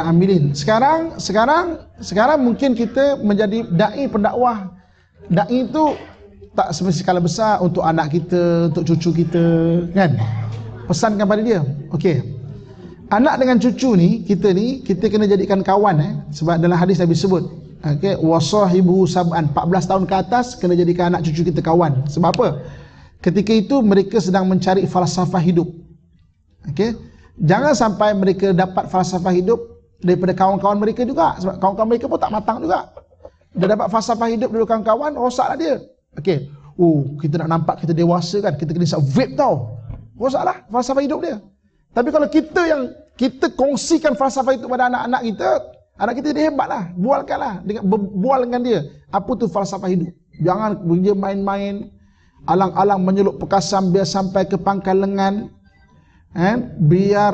Sekarang mungkin kita menjadi dai pendakwah. Dai itu tak semestinya skala besar, untuk anak kita, untuk cucu kita, kan? Pesankan pada dia. Okey. Anak dengan cucu ni, kita kena jadikan kawan sebab dalam hadis Nabi sebut, okey, wasahibu sab'an, 14 tahun ke atas kena jadikan anak cucu kita kawan. Sebab apa? Ketika itu mereka sedang mencari falsafah hidup. Okey. Jangan sampai mereka dapat falsafah hidup daripada kawan-kawan mereka juga, sebab kawan-kawan mereka pun tak matang juga. Dia dapat falsafah hidup dari kawan-kawan, rosaklah dia. Okey. Kita nak nampak kita dewasa kan, kita kena isap vape tau. Rosaklah falsafah hidup dia. Tapi kalau kita kongsikan falsafah itu pada anak-anak kita dia hebatlah. Bual dengan dia. Apa tu falsafah hidup? Jangan dia main-main, alang-alang menyelup pekasam biar sampai ke pangkal lengan. Biar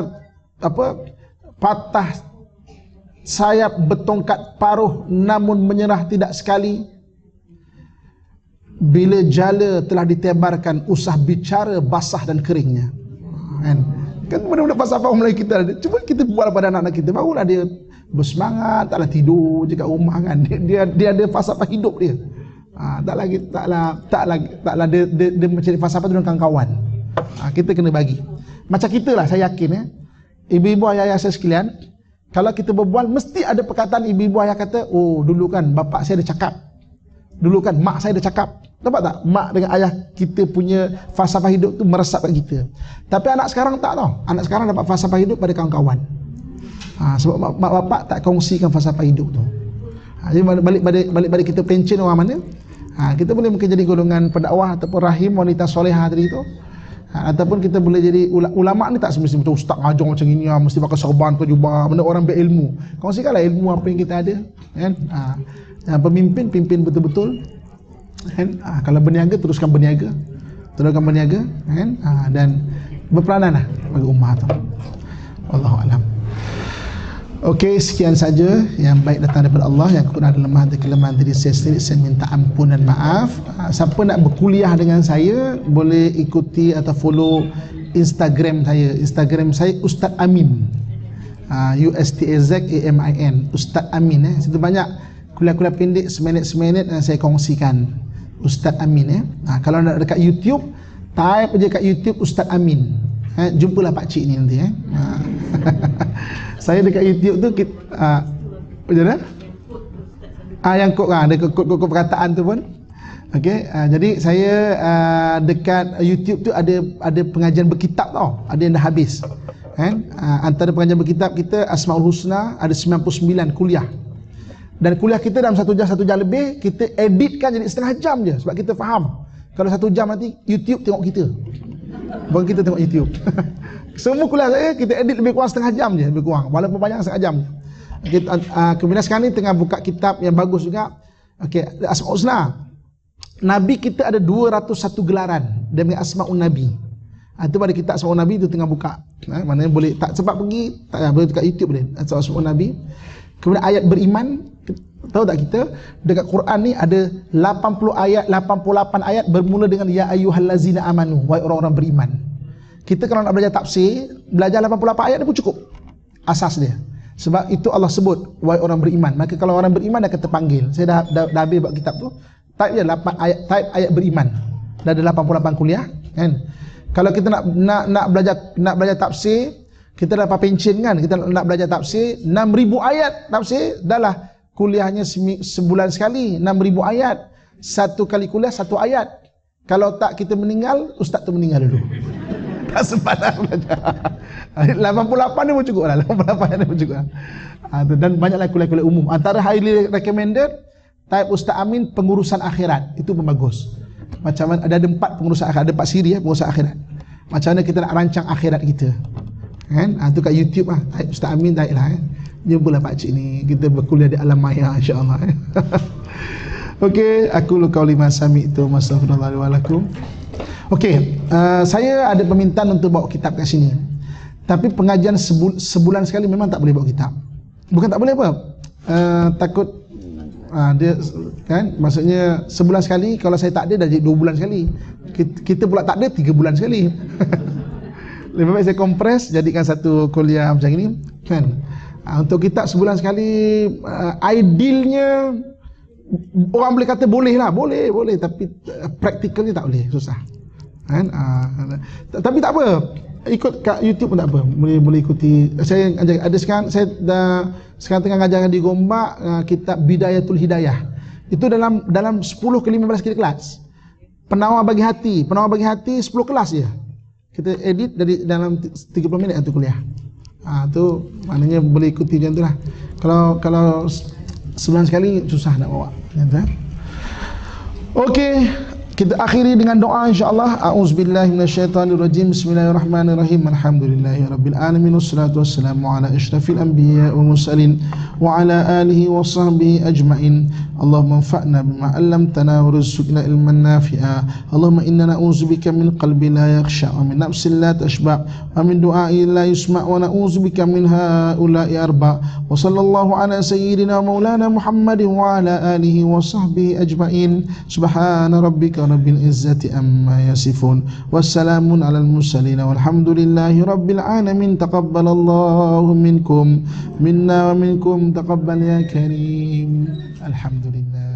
patah sayap bertongkat paruh namun menyerah tidak sekali. Bila jala telah ditebarkan, usah bicara basah dan keringnya. Kan benda-benda falsafah Melayu kita, cuba kita buat pada anak-anak kita, barulah dia bersemangat, taklah tidur je kat rumah kan. Dia ada falsafah hidup dia. Taklah dia mencari falsafah tu dengan kawan. Kita kena bagi. Macam kita lah, saya yakin ibu-ibu, ayah-ayah saya sekalian, kalau kita berbual mesti ada perkataan ibu-ibu ayah kata, oh dulu kan bapak saya ada cakap, dulu kan mak saya ada cakap. Nampak tak? Mak dengan ayah kita punya falsafah hidup tu meresap kat kita. Tapi anak sekarang tak tau. Anak sekarang dapat falsafah hidup pada kawan-kawan. Sebab mak bapak tak kongsikan falsafah hidup tu. Jadi balik kita pencen orang mana, kita boleh mungkin jadi golongan pendakwah ataupun rahim wanita solehah tadi tu. Ataupun kita boleh jadi ulama ni tak semestinya betul ustaz ngajar macam ini mesti pakai serban ke jubah, benda orang berilmu. Kongsikanlah ilmu apa yang kita ada, kan? Pemimpin pimpin betul-betul, kan? Kalau berniaga teruskan berniaga, kan? Dan berperananlah bagi ummah tu. Wallahu a'lam. Okey, sekian saja yang baik datang daripada Allah, yang kurang ada lemah dan kelemahan diri saya sendiri, saya minta ampun dan maaf. Siapa nak berkuliah dengan saya boleh ikuti atau follow Instagram saya. Instagram saya Ustaz Amin. USTAZAMIN, Ustaz Amin. Situ banyak kuliah-kuliah pendek seminit-seminit yang saya kongsikan. Ustaz Amin. Kalau nak dekat YouTube, type je kat YouTube Ustaz Amin. Jumpalah pak cik ni nanti. Saya dekat YouTube tu macam mana? Yang kod ada kod perkataan tu pun. Okey, jadi saya dekat YouTube tu ada pengajian berkitab tau. Ada yang dah habis. Kan? Antara pengajian berkitab kita Asmaul Husna ada 99 kuliah. Dan kuliah kita dalam 1 jam lebih, kita editkan jadi setengah jam je sebab kita faham. Kalau 1 jam nanti YouTube tengok kita. Bukan kita tengok YouTube. Semua kuliah saya kita edit lebih kurang setengah jam je, lebih kurang. Walaupun banyak setengah jam. Kemudian sekarang ni tengah buka kitab yang bagus juga. Okey, Asmaul Husna. Nabi kita ada 201 gelaran demi Asmaul Nabi. Itu pada kitab Asmaul Nabi tu tengah buka. Maknanya boleh tak sempat pergi, tak boleh dekat YouTube boleh. Asmaul Nabi. Kemudian ayat beriman, tahu tak kita dekat Quran ni ada 80 ayat, 88 ayat bermula dengan ya ayyuhallazina amanu, wahai orang-orang beriman. Kita kalau nak belajar tafsir, belajar 88 ayat dia pun cukup. Asas dia. Sebab itu Allah sebut wahai orang beriman. Maka kalau orang beriman dia akan terpanggil. Saya dah habis buat kitab tu. Type je 8 ayat, type ayat beriman. Dah ada 88 kuliah, kan? Kalau kita nak belajar tafsir, kita dapat pension kan, kita nak belajar tafsir 6,000 ayat tafsir, dahlah kuliahnya sebulan sekali 6,000 ayat. Satu kali kuliah 1 ayat. Kalau tak kita meninggal, ustaz tu meninggal dulu. Tak sempat nak belajar. 88 ni pun cukup lah. 88 ni pun cukup lah. Dan banyaklah kuliah-kuliah umum. Antara highly recommended, type Ustaz Amin pengurusan akhirat. Itu pun bagus. Macam mana, ada 4 pengurusan akhirat. Ada 4 siri pengurusan akhirat. Macam mana kita nak rancang akhirat kita. Kan? Itu kat YouTube lah. Type Ustaz Amin, type lah. Jumpalah pakcik ni. Kita berkuliah di alam maya insya-Allah. Okey, aku lu qauli ma sami'tu mastaghfirullahi wa lakum. Okey, saya ada permintaan untuk bawa kitab kat sini. Tapi pengajian sebulan sekali memang tak boleh bawa kitab. Bukan tak boleh apa? Takut dia kan, maksudnya sebulan sekali, kalau saya tak ada dah jadi 2 bulan sekali. Kita pula tak ada 3 bulan sekali. Lebih baik saya kompres jadikan satu kuliah macam ini, kan? Untuk kitab sebulan sekali, idealnya orang boleh kata boleh lah, boleh, tapi practically tak boleh, susah. Kan? Tapi tak apa, ikut kat YouTube pun tak apa, boleh ikuti. Saya ada sekarang tengah ngajar di Gombak kitab Bidayatul Hidayah. Itu dalam 10 ke 15 kali kelas. Penawar bagi hati 10 kelas je. Kita edit dari dalam 30 minit satu kuliah. Tu maknanya boleh ikuti macam itulah. Kalau sebulan sekali susah nak bawa. Okey, kita akhiri dengan doa insya-Allah. A'udzubillahi minasyaitonirrajim. Bismillahirrahmanirrahim. Alhamdulillahirabbil alamin wassalatu wassalamu ala asyrafil anbiya wal mursalin wa ala alihi wa sahbihi ajmain. Allahumma anfa'na bima 'allamtana warzuqna ilman nafi'a. Allahumma inna na'udzubika min qalbin la yakhsha wa min nafsin la tashba' wa min du'a'in la yusma' wa na'udzubika min ha'ula'i arba'. Wa sallallahu ala sayyidina maulana Muhammadin wa ala alihi wa sahbihi ajmain. Subhana rabbika rabbil izzati amma yasifun. Wassalamun alal mursalin walhamdulillahi rabbil alamin. Taqabbalallahu minkum minna wa minkum taqabbal ya karim. Alhamdulillah.